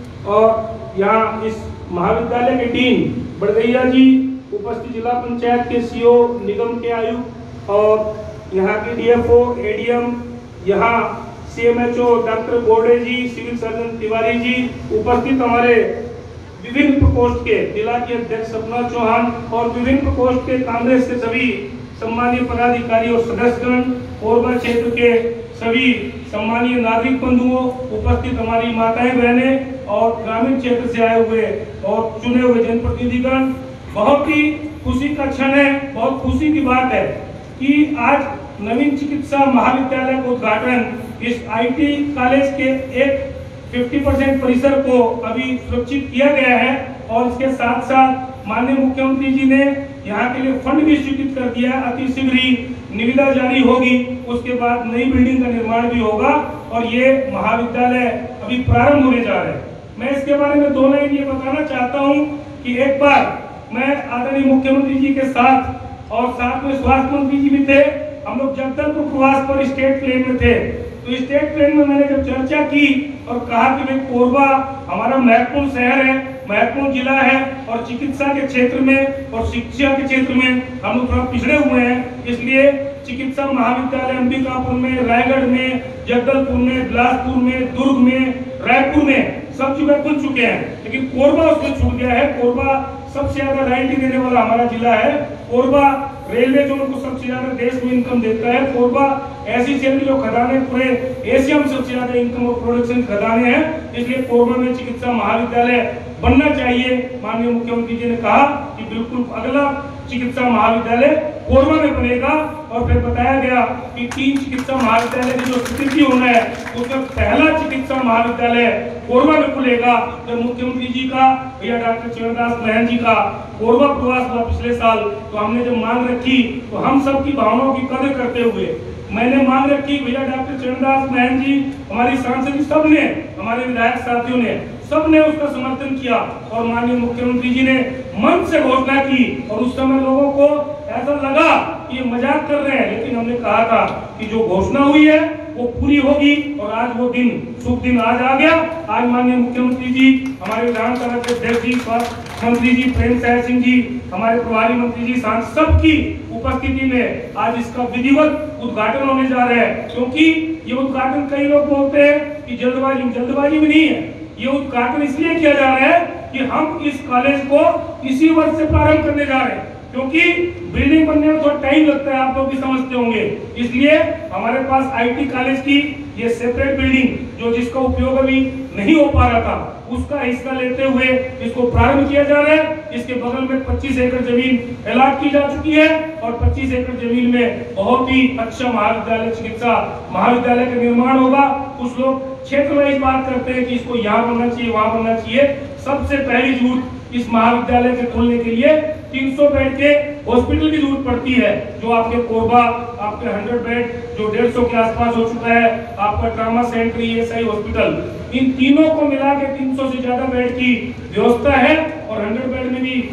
और यहाँ इस महाविद्यालय के डीन बड़गैया जी, उपस्थित जिला पंचायत के सीओ, निगम के आयुक्त और यहाँ के डीएफओ, एडीएम, यहाँ CMHO doctor Borde ji, civil surgeon Tiwari ji, उपस्थित हमारे विभिन्न प्रकोष्ठ के जिला के अध्यक्ष सपना चौहान और विभिन्न प्रकोष्ठ के कांग्रेस के सभी सम्मानीय पदाधिकारी और सदस्यगण, कोरबा क्षेत्र के सभी सम्मानीय नागरिक बंधुओं, उपस्थित हमारी माताएं बहनें और ग्रामीण क्षेत्र से आए हुए और चुने हुए जनप्रतिनिधिगण, बहुत ही खुशी का क्षण है, बहुत खुशी की बात है कि आज नवीन चिकित्सा महाविद्यालय का उद्घाटन इस आईटी कॉलेज के एक पचास परसेंट परिसर को अभी सुरक्षित किया गया है और इसके साथ साथ माननीय मुख्यमंत्री जी ने यहाँ के लिए फंड भी स्वीकृत कर दिया है। अति शीघ्र ही निविदा जारी होगी, उसके बाद नई बिल्डिंग का निर्माण भी होगा और ये महाविद्यालय अभी प्रारंभ होने जा रहा है। मैं इसके बारे में दो लाइन ये बताना चाहता हूँ कि एक बार मैं आदरणीय मुख्यमंत्री जी के साथ और साथ में स्वास्थ्य मंत्री जी भी थे, हम लोग जगदलपुर प्रवास पर स्टेट प्लेन में थे, तो स्टेट प्लेन में मैंने जब चर्चा की और कहा कि भाई कोरबा हमारा महत्वपूर्ण शहर है, महत्वपूर्ण जिला है और चिकित्सा के क्षेत्र में और शिक्षा के क्षेत्र में हम लोग थोड़ा पिछड़े हुए हैं, इसलिए चिकित्सा महाविद्यालय अंबिकापुर में, रायगढ़ में, जगदलपुर में, बिलासपुर में, दुर्ग में, रायपुर में सब जगह खुल चुके हैं, लेकिन कोरबा उसमें छूट गया है। कोरबा सबसे ज्यादा रॉयल्टी देने वाला हमारा जिला है। कोरबा रेलवे जोन को सबसे ज्यादा देश में इनकम देता है। कोरबा ऐसी शहर जो खदाने पूरे एशिया में सबसे ज्यादा इनकम और प्रोडक्शन खदाने हैं, इसलिए कोरबा में चिकित्सा महाविद्यालय बनना चाहिए। माननीय मुख्यमंत्री जी ने कहा कि बिल्कुल अगला चिकित्सा महाविद्यालय कोरबा में बनेगा और फिर बताया गया कि तीन चिकित्सा महाविद्यालय की जो स्वीकृति होना है उसका पहला चिकित्सा महाविद्यालय कोरबा में खुलेगा। जब मुख्यमंत्री जी का भैया डॉक्टर चरणदास महंत जी का कोरबा प्रवास हुआ पिछले साल, तो हमने जब मांग रखी तो हम सबकी भावनाओं की कदर करते हुए मैंने मांग रखी, भैया डॉक्टर चरणदास महंत जी, हमारी सांसद सब ने, हमारे विधायक साथियों ने, सब ने उसका समर्थन किया और माननीय मुख्यमंत्री जी ने मन से घोषणा की और उस समय लोगों को ऐसा लगा कि ये मजाक कर रहे हैं, लेकिन हमने कहा था कि जो घोषणा हुई है वो पूरी होगी और आज वो दिन, शुभ दिन आज आ गया। आज माननीय मुख्यमंत्री जी, हमारे विधानसभा के अध्यक्ष जी, स्वास्थ्य मंत्री जी प्रेम साय सिंह जी, हमारे प्रभारी मंत्री जी, सांसद सबकी उपस्थिति में आज इसका विधिवत उद्घाटन होने जा रहा है। क्योंकि ये उद्घाटन कई लोग बोलते हैं कि जल्दबाजी जल्दबाजी में नहीं है, ये उद्घाटन इसलिए किया जा रहा है कि हम इस कॉलेज को इसी वर्ष से प्रारंभ करने जा रहे हैं, क्योंकि बिल्डिंग बनने में थोड़ा टाइम लगता है, आप लोग भी समझते होंगे। इसलिए हमारे पास आईटी कॉलेज की ये सेपरेट बिल्डिंग जो जिसका उपयोग अभी नहीं हो पा रहा था, उसका हिस्सा लेते हुए इसको प्रारंभ किया जा रहा है। इसके बगल में पच्चीस एकड़ जमीन अलॉट की जा चुकी है और पच्चीस एकड़ जमीन में बहुत ही अच्छा महाविद्यालय, चिकित्सा महाविद्यालय का निर्माण होगा। कुछ लोग क्षेत्र में इस बात करते हैं कि इसको यहाँ बनना चाहिए, वहाँ बनना चाहिए। सबसे पहली जरूरत इस महाविद्यालय के खोलने के लिए तीन सौ बेड के हॉस्पिटल की जरूरत पड़ती है, जो आपके कोरबा, आपके सौ बेड जो डेढ़ सौ के आसपास हो चुका है, आपका ट्रामा सेंटर, ईएसआई हॉस्पिटल, इन तीनों को मिला के तीन सौ से ज्यादा बेड की व्यवस्था है और सौ बेड में भी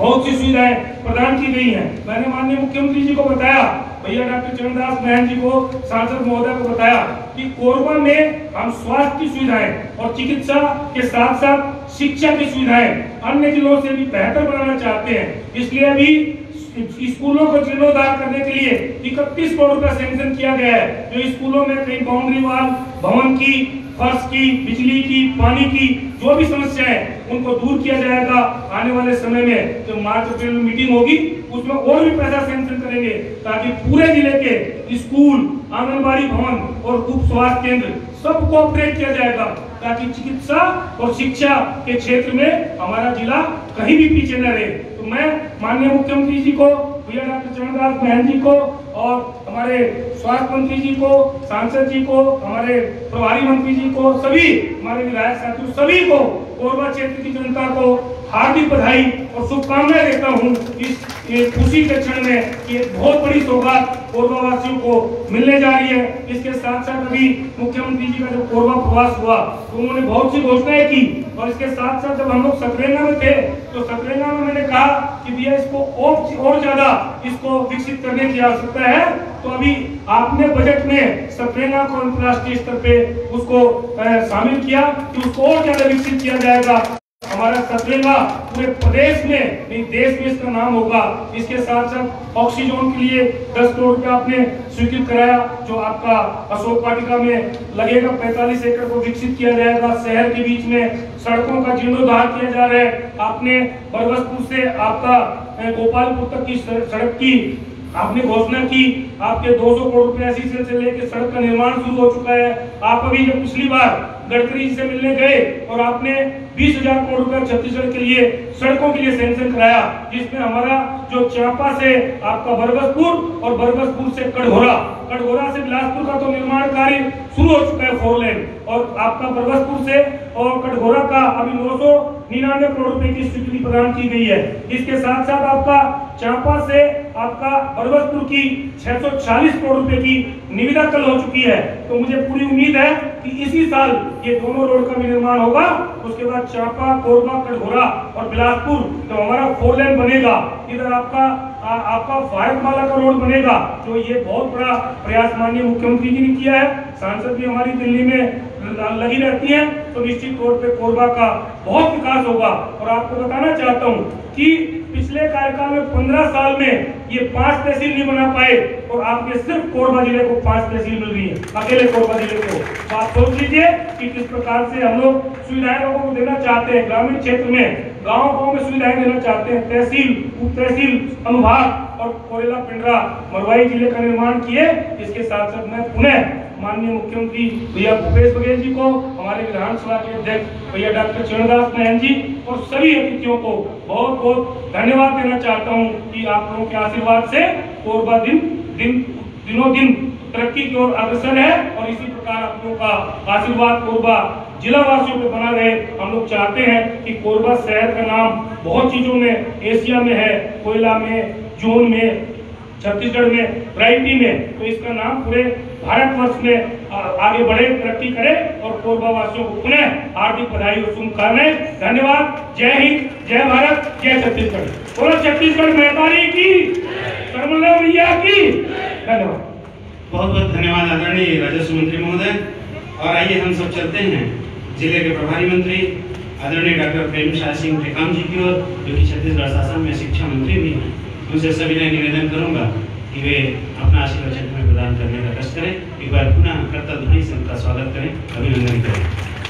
बहुत सी सुविधाएं प्रदान की गई हैं। मैंने माननीय मुख्यमंत्री जी को बताया, भैया डॉक्टर चरणदास महंत जी को, सांसद महोदय को बताया कि कोरबा में हम स्वास्थ्य की सुविधाएं और चिकित्सा के साथ साथ शिक्षा की सुविधाएं अन्य जिलों से भी बेहतर बनाना चाहते हैं। इसलिए अभी स्कूलों को जीर्णोद्धार करने के लिए इकतीस करोड़ रुपया सैंक्शन किया गया है। जो स्कूलों में कई बाउंड्री वाल, भवन की, फर्श की, बिजली की, पानी की जो भी समस्या है उनको दूर किया जाएगा। आने वाले समय में जो मार्च अप्रैल में मीटिंग होगी उसमें और भी पैसा सैंक्शन करेंगे ताकि पूरे जिले के स्कूल, आंगनबाड़ी भवन और उप स्वास्थ्य केंद्र सबको अपग्रेड किया जाएगा ताकि चिकित्सा और शिक्षा के क्षेत्र में हमारा जिला कहीं भी पीछे न रहे। तो मैं माननीय मुख्यमंत्री जी को, भैया डॉक्टर चरणदास महंत जी को और हमारे स्वास्थ्य मंत्री जी को, सांसद जी को, हमारे प्रभारी मंत्री जी को, सभी हमारे विधायक साथियों सभी को, कोरबा क्षेत्र की जनता को हार्दिक बधाई और शुभकामनाएं देता हूं इस खुशी के क्षण में कि एक बहुत बड़ी सौगात कोरबा वासियों को मिलने जा रही है। इसके साथ साथ अभी मुख्यमंत्री जी का जब कोरबा प्रवास हुआ तो उन्होंने बहुत सी घोषणाएं की और इसके साथ साथ जब हम लोग सतरेंगा में थे तो सतरेंगा में मैंने कहा कि भैया इसको और और ज्यादा इसको विकसित करने की आवश्यकता है। तो अभी आपने बजट में सतरेंगा को अंतर्राष्ट्रीय स्तर पे उसको शामिल किया कि उसको और ज्यादा विकसित किया जाएगा। हमारा सतरेंगा पूरे प्रदेश में नहीं देश में इसका नाम होगा। इसके साथ साथ ऑक्सीजन के लिए दस करोड़ रुपया आपने स्वीकृत कराया जो आपका अशोक वाटिका में लगेगा। पैंतालीस एकड़ को विकसित किया जाएगा। शहर के बीच में सड़कों का जीर्णोद्धार किया जा रहा है। आपने बरबसपुर से आपका गोपालपुर तक की सड़क की आपने घोषणा की। आपके दो सौ करोड़ रुपए ऐसी से लेकर सड़क का निर्माण शुरू हो चुका है। आप अभी जब पिछली बार गडकरी जी से मिलने गए और आपने बीस हजार करोड़ रुपए छत्तीसगढ़ के लिए सड़कों के लिए सैंक्शन कराया, जिसमें हमारा जो चांपा से आपका बरबसपुर और बरबसपुर से कटघोरा, कटघोरा से बिलासपुर का तो निर्माण कार्य शुरू हो चुका है फोर लेन, और आपका बरबसपुर से और कटघोरा का अभी नौ सौ निन्यानवे करोड़ रुपए की स्वीकृति प्रदान की गई है। इसके साथ साथ आपका चांपा से आपका बरबसपुर की छह सौ चालीस करोड़ रुपए की निविदा कल हो चुकी है। तो मुझे पूरी उम्मीद है कि इसी साल ये दोनों रोड का भी निर्माण होगा। उसके बाद चांपा, कोरबा, कटघोरा और बिलासपुर तो हमारा फोर लेन बनेगा। इधर आपका आ, आपका भारतमाला का रोड बनेगा। तो ये बहुत बड़ा प्रयास माननीय मुख्यमंत्री जी ने किया है। सांसद भी हमारी दिल्ली में लगी रहती है तो निश्चित तौर पे कोरबा का बहुत विकास होगा। और आपको बताना चाहता हूँ कि पिछले कार्यकाल में पंद्रह साल में ये पांच तहसील नहीं बना पाए और आपके सिर्फ कोरबा जिले को पांच तहसील मिल रही है, अकेले कोरबा जिले को। तो आप सोच लीजिए कि किस प्रकार से हम लोग सुविधाएं लोगों को देना चाहते हैं। ग्रामीण क्षेत्र में गाँव गाँव में सुविधाएं देना चाहते हैं। तहसील, उप तहसील, अनुभाग और कोरेला, पिंडरा, मरवाई जिले का निर्माण किए। इसके साथ साथ मैं पुनः माननीय मुख्यमंत्री भैया भूपेश बघेल जी को, हमारे विधानसभा के अध्यक्ष भैया डॉक्टर चरणदास महंत जी और सभी अतिथियों को बहुत बहुत धन्यवाद देना चाहता हूं कि आप लोगों के आशीर्वाद से कोरबा दिन दिन दिनों दिन तरक्की की ओर अग्रसर है और इसी प्रकार आप लोगों का आशीर्वाद कोरबा जिला वासियों पे बना रहे। हम लोग चाहते हैं कि कोरबा शहर का नाम बहुत चीजों में एशिया में है, कोयला में, जोन में, छत्तीसगढ़ में, वैरायटी में, तो इसका नाम पूरे भारतवर्ष में आगे बढ़े, तरक्की करे और कोरबा वासियों को पुनः हार्दिक बधाई और शुभकामनाएं। धन्यवाद। जय हिंद, जय भारत, जय छत्तीसगढ़। बोलो छत्तीसगढ़ मेहरबानी की, नर्मदा मैया की। धन्यवाद। बहुत बहुत धन्यवाद आदरणीय राजस्व मंत्री महोदय। और आइए हम सब चलते हैं जिले के प्रभारी मंत्री आदरणीय डॉक्टर प्रेमसाय सिंह टेकाम जी की ओर, जो कि छत्तीसगढ़ शासन में शिक्षा मंत्री भी हैं। उनसे सभी ने निवेदन करूंगा कि वे अपना आशीर्वचन में प्रदान करने का कष्ट करें। एक बार पुनः करता ध्वनि से उनका स्वागत करें, अभिनंदन करें।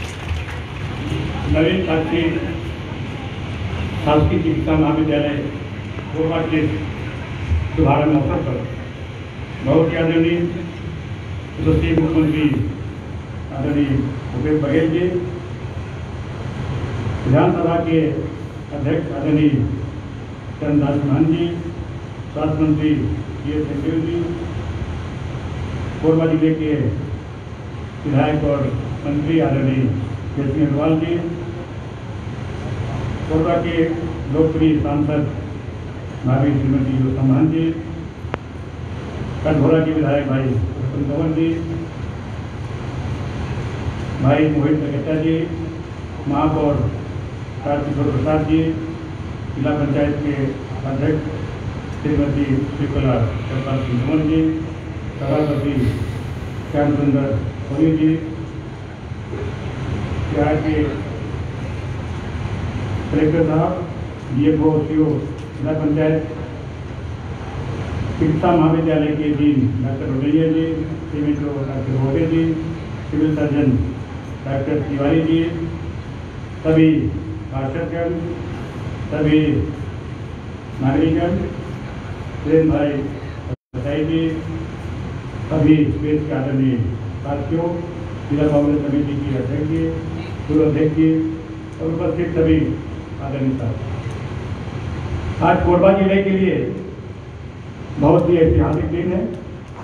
नवीन शासकीय शासकीय चिकित्सा महाविद्यालय कोरबा के शुभारंभ अवसर पर बहुत ही आदरणीय यशस्वी मुख्यमंत्री आदरणीय भूपेश बघेल जी, विधानसभा के अध्यक्ष आदरणीय चरणदास महंत जी, स्वास्थ्य मंत्री जी एस सिंह जी, कोरबा जिले के विधायक और मंत्री आदरणीय जयसिंह अग्रवाल जी, कोरबा के लोकप्रिय सांसद भाभी श्रीमती योजना महंत जी, कटघोरा के विधायक भाई रतन कंवर जी, भाई मोहित कगेटा जी, महापौर कार्तिक प्रसाद जी, जिला पंचायत के अध्यक्ष श्रीमती श्रीकला सरकार सुमन जी, सभापति श्याम सुंदर सोनी जी, यहाँ के कलेक्टर साहब, डी एफ ओ सी ओ जिला पंचायत, चिकित्सा महाविद्यालय के डीन डॉक्टर रोडैया जी, सीमेंटो doctor Hote ji, civil surgeon doctor Tiwari ji, सभी पार्षदगण, सभी नागरिकगण, प्रेम भाई बताई जी, सभी प्रेस के आदरणीय साथियों, जिला कांग्रेस कमेटी की अध्यक्ष जी, पूर्व अध्यक्ष जी और उपस्थित सभी आदरणीय साथी। आज कोरबा जिले के लिए बहुत ही ऐतिहासिक दिन है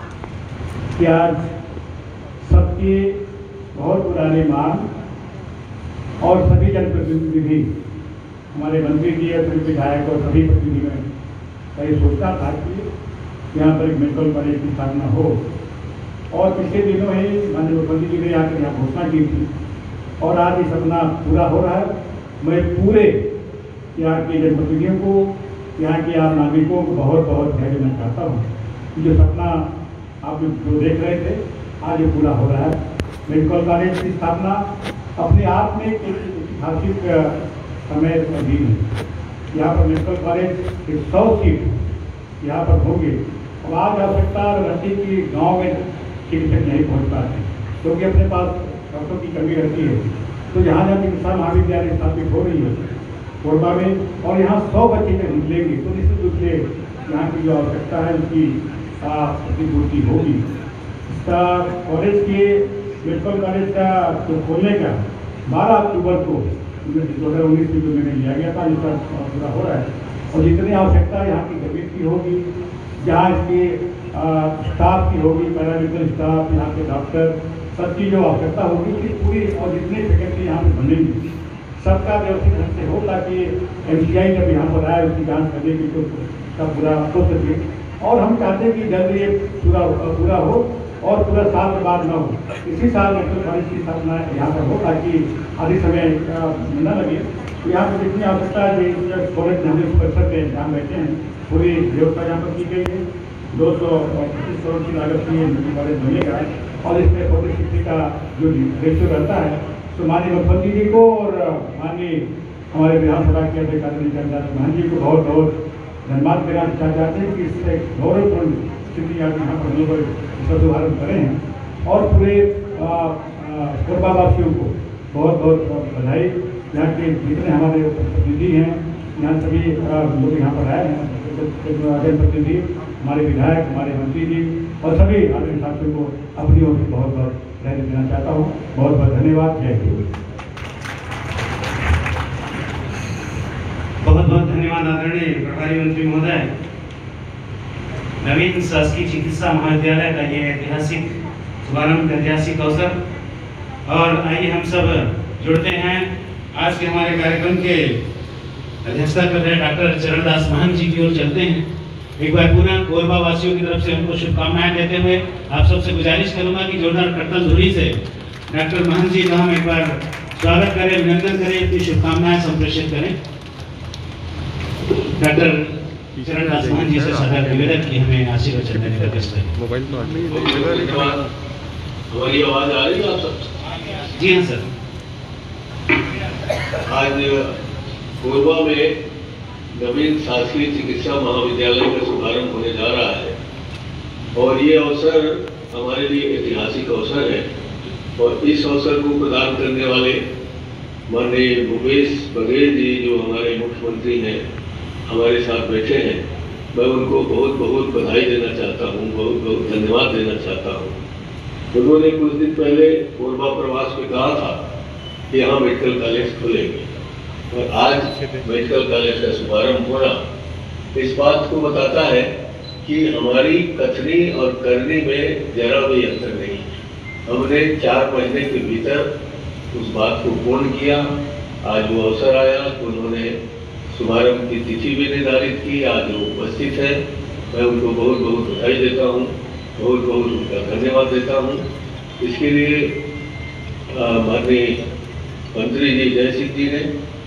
कि आज सबकी बहुत पुरानी मांग और सभी जनप्रतिनिधि, हमारे मंत्री जी और सभी विधायक और सभी प्रतिनिधियों का ये सोचना था कि यहाँ पर एक मेडिकल कॉलेज की स्थापना हो। और पिछले दिनों ही माननीय मुख्यमंत्री जी ने आकर यहाँ घोषणा की थी और आज ये सपना पूरा हो रहा है। मैं पूरे यहाँ के जनप्रतिनिधियों को, यहाँ के आम नागरिकों को बहुत बहुत धैर्य देना चाहता हूँ। जो सपना आप जो देख रहे थे आज ये पूरा हो रहा है। मेडिकल कॉलेज की स्थापना अपने आप में एक ऐतिहासिक समय का दिन है। यहाँ पर मेडिकल कॉलेज एक सौ सीट यहाँ पर होंगे। अब आज आवश्यकता रहती कि गाँव में चिकित्सक नहीं पहुँच पाते क्योंकि अपने पास डॉक्टरों की कमी रहती है। तो यहाँ जहाँ चिकित्सा महाविद्यालय स्थापित हो रही है कोरबा में और यहाँ सौ बच्चे जब निकलेंगे तो निश्चित रूप से यहाँ की जो आवश्यकता है उसकी प्रतिपूर्ति होगी। इसका कॉलेज के मेडिकल कॉलेज का जो खोलने का बारह अक्टूबर को दो हज़ार उन्नीस में जो निर्णय लिया गया था इसका पूरा हो रहा है। और जितनी आवश्यकता यहाँ की गरीब की होगी, जहाँ इसकी स्टाफ की होगी, पैरामेडिकल स्टाफ, यहाँ के डॉक्टर, सबकी जो आवश्यकता होगी उसकी पूरी और जितनी फैकल्टी यहाँ पर बनेंगी सबका व्यवस्थित ढंग से हो ताकि एम सी आई जब यहाँ पर आए उसकी जाँच करने की तो उसका पूरा हो सके। और हम चाहते हैं कि जल्द ये पूरा पूरा हो और पूरा साल के बाद न हो। इसी साल मेडिकल कॉलेज की स्थापना यहाँ पर हो ताकि आधे समय न लगे। तो यहाँ पर जितनी आवश्यकता है कॉलेज हंड्रेड परिसर के जहाँ बैठे हैं पूरी व्यवस्था यहाँ पर की गई है। दो सौ पच्चीस करोड़ की लागत की मेडिकल कॉलेज बनेगा और इसमें फोर्टी का जो रेशियो रहता है तो माननीय मुख्यमंत्री जी को और माननीय हमारे विधानसभा के अध्यक्ष आदरणीय चंद्रदास महंत जी को बहुत बहुत धन्यवाद देना चाहते हैं कि इससे गौरवपूर्ण स्थिति आप यहाँ पर होने पर इसका शुभारम्भ करे हैं। और पूरे कोरबा वासियों को बहुत बहुत बधाई। यहाँ के जितने हमारे प्रतिनिधि हैं, यहाँ सभी लोग यहाँ पर आए हैं, जनप्रतिनिधि, हमारे विधायक, हमारे मंत्री जी और सभी आदरणीय साथियों को अपनी ओर से बहुत बहुत धन्यवाद देना चाहता हूँ। बहुत बहुत धन्यवाद। जय हिंद। बहुत बहुत धन्यवाद आदरणीय प्रभारी मंत्री महोदय। नवीन शासकीय चिकित्सा महाविद्यालय का ये ऐतिहासिक शुभारंभ, ऐतिहासिक अवसर। और आइए हम सब जुड़ते हैं आज के हमारे कार्यक्रम के अध्यक्षता कर रहे डॉक्टर चरणदास महंत जी की ओर चलते हैं। एक बार पुनः कोरबा वासियों की तरफ से उनको शुभकामनाएं देते हुए आप सबसे गुजारिश करूंगा कि जोरदार करतल ध्वनि से डॉक्टर महंत जी का हम एक बार स्वागत करें, अभिनंदन करें, अपनी शुभकामनाएं संप्रेषित करें। डॉक्टर चरणदास महंत जी से सादर निवेदन की हमें आशीर्वचन देने का कष्ट है। मोबाइल तो हमारी आवाज आ रही है आप सब? जी हाँ सर। आज कोरबा में नवीन शासकीय चिकित्सा महाविद्यालय का शुभारंभ होने जा रहा है और ये अवसर हमारे लिए ऐतिहासिक अवसर है। और इस अवसर को प्रदान करने वाले माननीय भूपेश बघेल जी जो हमारे मुख्यमंत्री हैं, हमारे साथ बैठे हैं, मैं उनको बहुत बहुत बधाई देना चाहता हूँ, बहुत बहुत धन्यवाद देना चाहता हूँ। उन्होंने कुछ दिन पहले कोरबा प्रवास में कहा था कि यहाँ मेडिकल कॉलेज खुलेंगे और आज मेडिकल कॉलेज का शुभारंभ होना इस बात को बताता है कि हमारी कथनी और करनी में जरा भी अंतर नहीं है। हमने चार महीने के भीतर उस बात को पूर्ण किया। आज वो अवसर आया तो उन्होंने शुभारंभ की तिथि भी निर्धारित की। आज वो उपस्थित है, मैं उनको बहुत बहुत बधाई देता हूँ, बहुत बहुत उनका धन्यवाद देता हूँ। इसके लिए माननीय मंत्री जी जय सिंह जी ने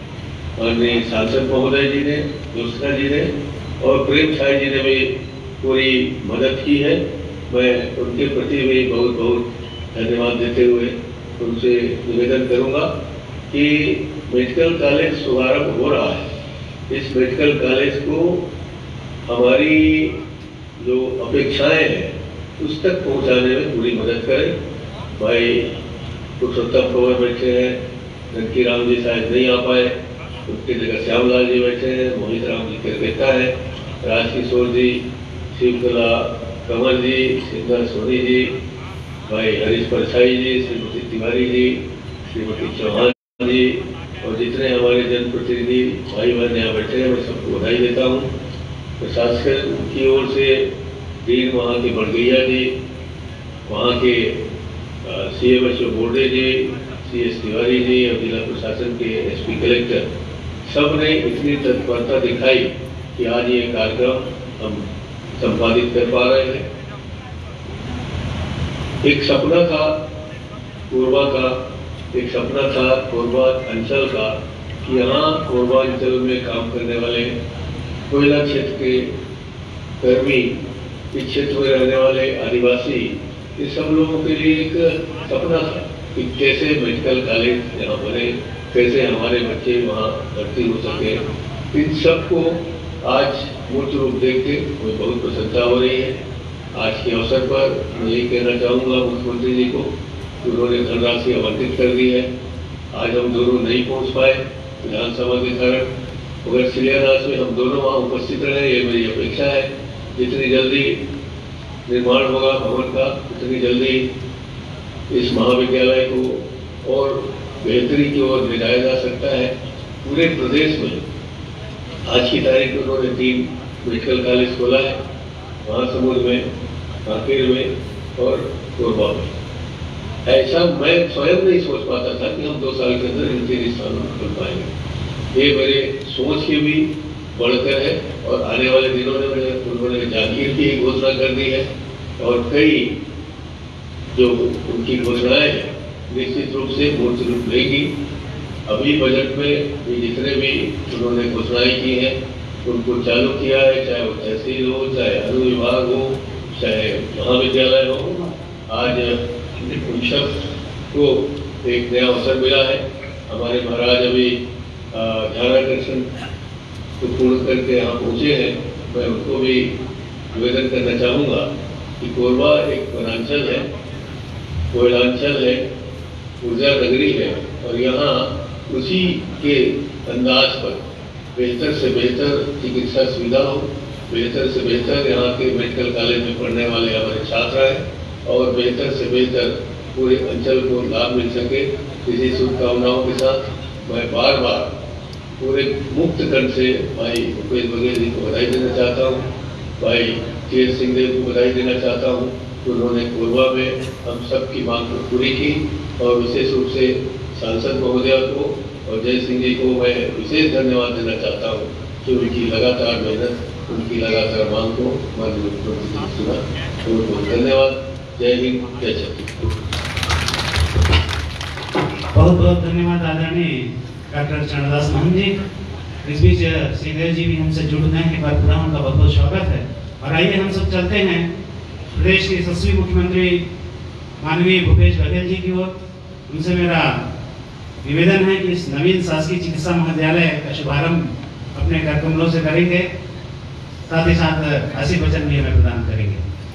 माननीय सांसद महोदय जी ने, ज्योत्सना जी ने और प्रेम साय जी ने भी पूरी मदद की है। मैं उनके प्रति भी बहुत बहुत धन्यवाद देते हुए उनसे निवेदन करूंगा कि मेडिकल कॉलेज शुभारंभ हो रहा है। इस मेडिकल कॉलेज को हमारी जो अपेक्षाएं हैं उस तक पहुंचाने में पूरी मदद करें। भाई पुरुषोत्तम पवार बैठे हैं, ननकी राम जी शायद नहीं आ पाए, उनकी जगह श्यामलाल जी बैठे हैं, मोहित राम जी केरकेटा है, राजकिशोर जी, शिवकला कमल जी, सिद्धार्थ सोनी जी, भाई हरीश परछाई जी, श्रीमती तिवारी जी, श्रीमती चौहान जी और जितने हमारे जनप्रतिनिधि भाई बहन यहाँ बैठे हैं, मैं सबको बधाई देता हूँ। प्रशासन की ओर से डीन वहाँ के बड़गैया जी, वहाँ के C M H O Borde ji, C S Tiwari ji और जिला प्रशासन के एस पी कलेक्टर सब ने इतनी तत्परता दिखाई कि आज ये कार्यक्रम हम संपादित कर पा रहे हैं। एक सपना था कोरबा का, एक सपना था कोरबा अंचल का कि यहाँ कोरबा अंचल में काम करने वाले कोयला क्षेत्र के कर्मी, इस क्षेत्र में रहने वाले आदिवासी, ये सब लोगों के लिए एक सपना था कि कैसे मेडिकल कॉलेज यहाँ बने, कैसे हमारे बच्चे वहाँ भर्ती हो सके। इन सबको आज मूर्त रूप देख के मुझे बहुत प्रसन्नता हो रही है। आज के अवसर पर मैं यही कहना चाहूँगा मुख्यमंत्री जी को, उन्होंने धनराशि आवंटित कर दी है। आज हम दोनों नहीं पहुँच पाए विधानसभा के कारण, मगर शिलान्यास में हम दोनों वहाँ उपस्थित रहे, ये मेरी अपेक्षा है। जितनी जल्दी निर्माण होगा भवन का, उतनी जल्दी इस महाविद्यालय को और बेहतरी की ओर ले जाया जा सकता है। पूरे प्रदेश में आज की तारीख में उन्होंने तीन मेडिकल कॉलेज खोला है, महासमुंद में, कांकेर में और कोरबा में। ऐसा मैं स्वयं नहीं सोच पाता था कि हम दो साल के अंदर इन तीन स्थानों में खोल पाएंगे। ये मेरे सोच के भी बढ़कर है और आने वाले दिनों में उन्होंने जागीर की घोषणा कर दी है और कई जो उनकी घोषणाएं निश्चित रूप से मूर्त रूप लेगी। अभी बजट में ये जितने भी उन्होंने घोषणाएं की हैं उनको चालू किया है, चाहे वो तहसील हो, चाहे अनुविभाग हो, चाहे महाविद्यालय हो। आज उन सब को एक नया अवसर मिला है। हमारे महाराज अभी ध्यानाकर्षण को पूर्ण करके यहाँ पहुँचे हैं। मैं उनको भी निवेदन करना चाहूँगा कि कोरबा एक वनांचल है, कोयलांचल है, ऊर्जा नगरी है और यहाँ उसी के अंदाज पर बेहतर से बेहतर चिकित्सा सुविधा हो, बेहतर से बेहतर यहाँ के मेडिकल कॉलेज में पढ़ने वाले हमारे छात्र हैं और बेहतर से बेहतर पूरे अंचल को लाभ मिल सके। इसी शुभकामनाओं के साथ मैं बार बार पूरे मुक्त कंठ से भाई भूपेश बघेल जी को बधाई देना चाहता हूँ, भाई के सिंह देव को बधाई देना चाहता हूँ कि उन्होंने कोरबा में हम सब की मांग को पूरी की और विशेष रूप से सांसद महोदय को और जय सिंह जी को मैं विशेष धन्यवाद देना चाहता हूँ कि उनकी लगातार मेहनत, उनकी लगातार मांग को माननीय मुख्यमंत्री जी सुना। बहुत बहुत धन्यवाद। जय हिंद, जय छत्तीसगढ़। बहुत बहुत धन्यवाद आदरणीय डॉक्टर चरणदास महंत जी। इस बीच श्रीदेव जी भी हमसे जुड़ गए हैं, एक बार पूरा उनका बहुत बहुत स्वागत है। और आइए हम सब चलते हैं प्रदेश के यशस्वी मुख्यमंत्री माननीय भूपेश बघेल जी की ओर। उनसे मेरा निवेदन है कि इस नवीन शासकीय चिकित्सा महाविद्यालय का शुभारंभ अपने कर कमलों से करेंगे, साथ ही साथ आशीष वचन भी हमें प्रदान करेंगे।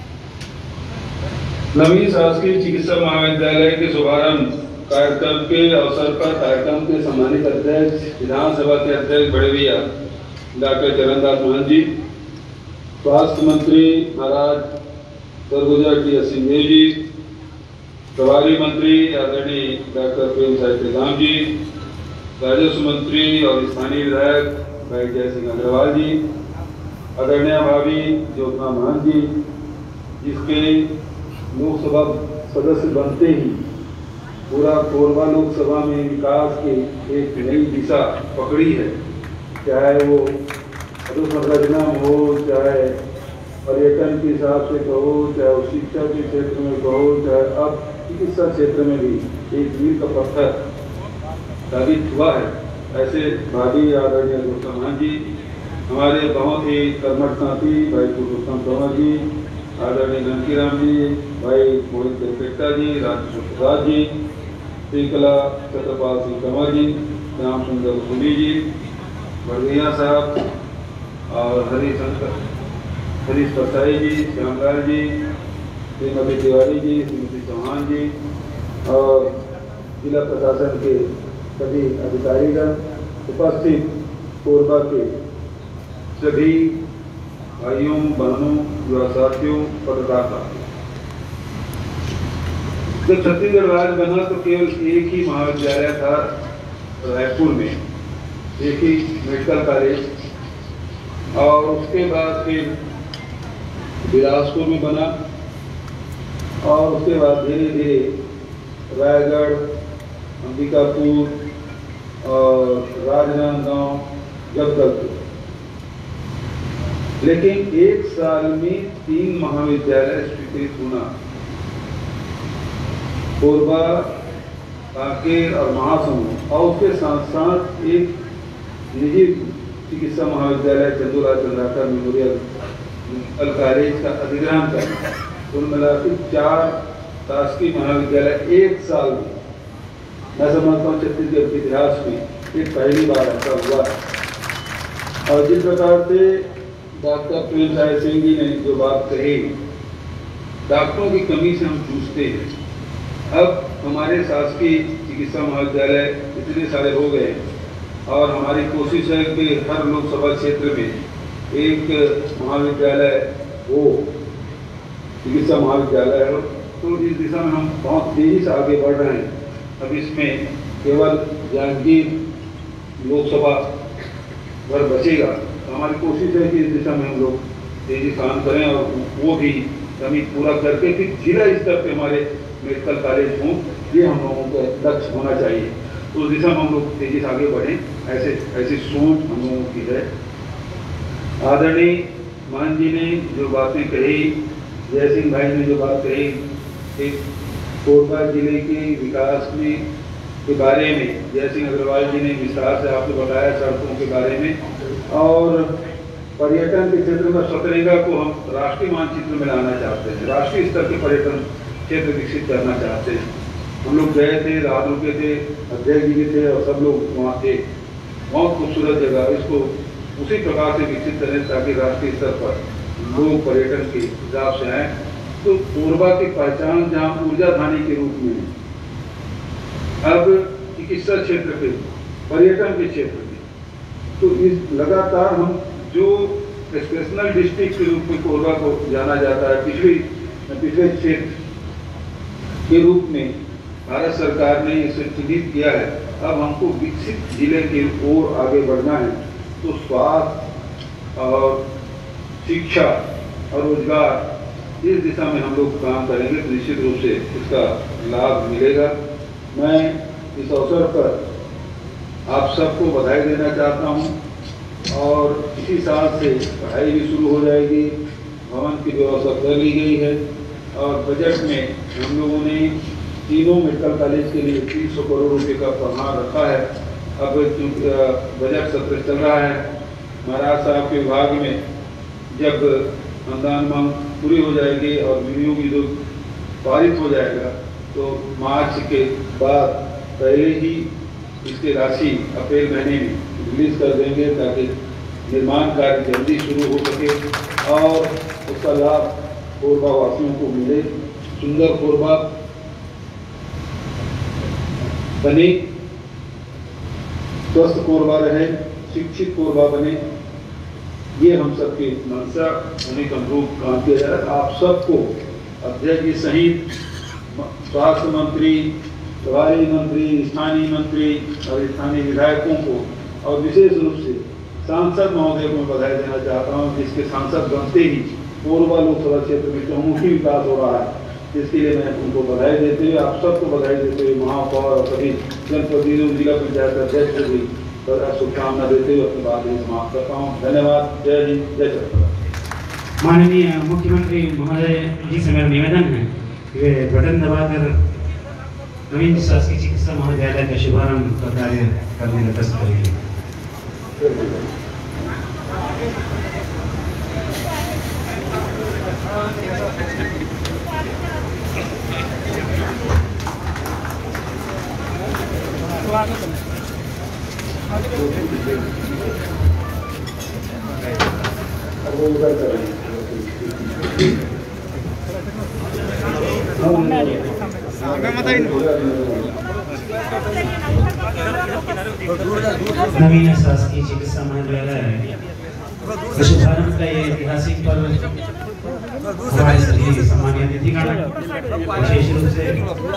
नवीन शासकीय चिकित्सा महाविद्यालय के शुभारंभ कार्यक्रम के अवसर पर कार्यक्रम के सम्मानित अध्यक्ष विधानसभा के अध्यक्ष बड़े भैया डॉक्टर चरणदास महंत जी, स्वास्थ्य मंत्री महाराज सरगुजा टी एस सिंह जी, प्रभारी मंत्री आदरणीय डॉक्टर प्रेम साय टेकाम जी, राजस्व मंत्री और स्थानीय विधायक भाई जय सिंह अग्रवाल जी, आदरणीय भाभी ज्योत्सना महंत जी, जिसके लोकसभा सदस्य बनते ही पूरा कोरबा लोकसभा में विकास की एक नई दिशा पकड़ी है। चाहे वो अधोसंरचना हो, चाहे पर्यटन के हिसाब से कहो, चाहे शिक्षा के क्षेत्र में कहो, चाहे अब चिकित्सा क्षेत्र में भी एक मील का पत्थर साबित हुआ है। ऐसे भाभी आदरणीय गौतम मान जी, हमारे बहुत ही कर्मठ साथी भाई पुरुषोत्तम तंवर जी, आदरणीय नंदकीराम जी, भाई मोहित देवपेट्टा जी, राजकिशोर प्रसाद जी, श्रीकला छत्रपाल सिंह तंवर जी, श्याम सुंदर सुनी जी, बड़गैया साहब और हरिशंकर हरीश परसाई जी, श्यामलाल जी, श्रीमती तिवारी जी, श्रीमती चौहान जी और जिला प्रशासन के सभी अधिकारीगण, उपस्थित कोरबा के सभी भाइयों बहनों युवा साथियों पत्रकार। जब छत्तीसगढ़ राज्य बना तो केवल एक ही महाविद्यालय था रायपुर में, एक ही मेडिकल कॉलेज, और उसके बाद फिर बिलासपुर में बना और उसके बाद धीरे धीरे रायगढ़, अंबिकापुर और राजनांदगांव, जगदलपुर। लेकिन एक साल में तीन महाविद्यालय स्वीकृत होना, कोरबा, कांकेर और महासमुंद, और उसके साथ साथ एक निजी चिकित्सा महाविद्यालय Chandulal Chandrakar memorial medical college का अधिग्रहण करना, कुल मिलाकर चार शासकीय महाविद्यालय एक साल में। मैं समझता हूँ छत्तीसगढ़ के इतिहास में एक पहली बार ऐसा हुआ। और जिस प्रकार से डॉक्टर प्रेम साय सिंह जी ने जो बात कही, डॉक्टरों की कमी से हम जूझते हैं। अब हमारे शासकीय चिकित्सा महाविद्यालय इतने सारे हो गए और हमारी कोशिश है कि हर लोकसभा क्षेत्र में एक महाविद्यालय हो, चिकित्सा महाविद्यालय हो। तो इस दिशा में हम बहुत तेजी से आगे बढ़ रहे हैं। अब इसमें केवल जांजगीर लोकसभा भर बचेगा, तो हमारी कोशिश है कि इस दिशा में हम लोग तेजी काम करें और वो भी कमी पूरा करके फिर जिला स्तर पे हमारे मेडिकल कॉलेज हों, ये हम लोगों का लक्ष्य होना चाहिए। तो उस दिशा में हम लोग तेजी से आगे बढ़ें, ऐसे ऐसी सोच हम लोगों की है। आदरणीय मान जी ने जो बातें कही, जय सिंह भाई ने जो बात कही, एक कोरबा जिले के विकास में के बारे में जय सिंह अग्रवाल जी ने विस्तार से आपको बताया, सड़कों के बारे में, और पर्यटन के क्षेत्र में सतरेगा को हम राष्ट्रीय मानचित्र में लाना चाहते हैं, राष्ट्रीय स्तर के पर्यटन क्षेत्र विकसित करना चाहते हैं। हम लोग गए थे, रात रुके थे, अध्यक्ष जी भी थे और सब लोग वहाँ थे। बहुत खूबसूरत जगह, इसको उसी प्रकार से विकसित करें ताकि राष्ट्रीय स्तर पर लोग पर्यटन के हिसाब से आए। तो कोरबा की पहचान जहाँ ऊर्जा धानी के रूप में, अब चिकित्सा क्षेत्र के, पर्यटन के क्षेत्र में, तो इस लगातार हम जो एक्सप्रेशनल डिस्ट्रिक्ट के रूप में कोरबा को जाना जाता है, पिछले पिछले क्षेत्र के रूप में भारत सरकार ने इसे चिन्हित किया है। अब हमको विकसित जिले की ओर आगे बढ़ना है। तो स्वास्थ्य और शिक्षा और रोजगार, इस दिशा में हम लोग काम करेंगे तो निश्चित रूप से इसका लाभ मिलेगा। मैं इस अवसर पर आप सबको बधाई देना चाहता हूं और इसी साल से पढ़ाई भी शुरू हो जाएगी। भवन की व्यवस्था कर ली गई है और बजट में हम लोगों ने तीनों मेडिकल कॉलेज के लिए तीन सौ करोड़ रुपए का प्रावधान रखा है। अब बजट सत्र चल रहा है, महाराज साहब के विभाग में जब अनुदान मांग पूरी हो जाएगी और विनियोग भी जो पारित हो जाएगा तो मार्च के बाद पहले ही इसकी राशि अप्रैल महीने में रिलीज कर देंगे ताकि निर्माण कार्य जल्दी शुरू हो सके और उसका लाभ कोरबा वासियों को मिले। सुंदर कोरबा बने, स्वस्थ कोरबा रहे, शिक्षित कोरबा बने, ये हम सबकी मंशा उन्हीं के अनुरूप काम किया जा रहा है। आप सबको अध्यक्ष जी सहित स्वास्थ्य मंत्री, प्रभारी मंत्री, स्थानीय मंत्री और स्थानीय विधायकों को और विशेष रूप से सांसद महोदय को बधाई देना चाहता हूँ, जिसके सांसद बनते ही कोरबा लोकसभा क्षेत्र में चहुमुखी विकास हो रहा है। इसके लिए मैं उनको बधाई देते हुए, आप सबको बधाई देते हुए, महापौर और सभी जनप्रतिनिधियों, जिला पंचायत अध्यक्ष को भी शुभकामना देते हुए अपनी बात यही समाप्त करता हूँ। धन्यवाद। जय हिंद, जय छत्तीसगढ़। माननीय मुख्यमंत्री महोदय जी से मेरा निवेदन है वे बटन दबाकर नवीन शासकीय चिकित्सा महाविद्यालय का शुभारंभ का कार्य करने का प्रयास करेंगे। नवीन शासकीय चिकित्सा महाविद्यालय शुभारंभ का ये ऐतिहासिक पर्व हमारे सभी सम्मानीय अतिथिगण विशेष रूप से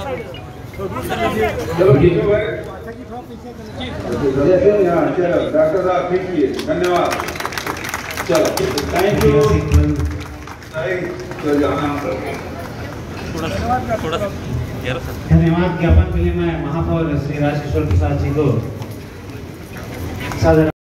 डॉक्टर साहब धन्यवाद। चलो थैंक यू। धन्यवाद ज्ञापन के लिए मैं महापौर श्री राजकिशोर प्रसाद जी को सादर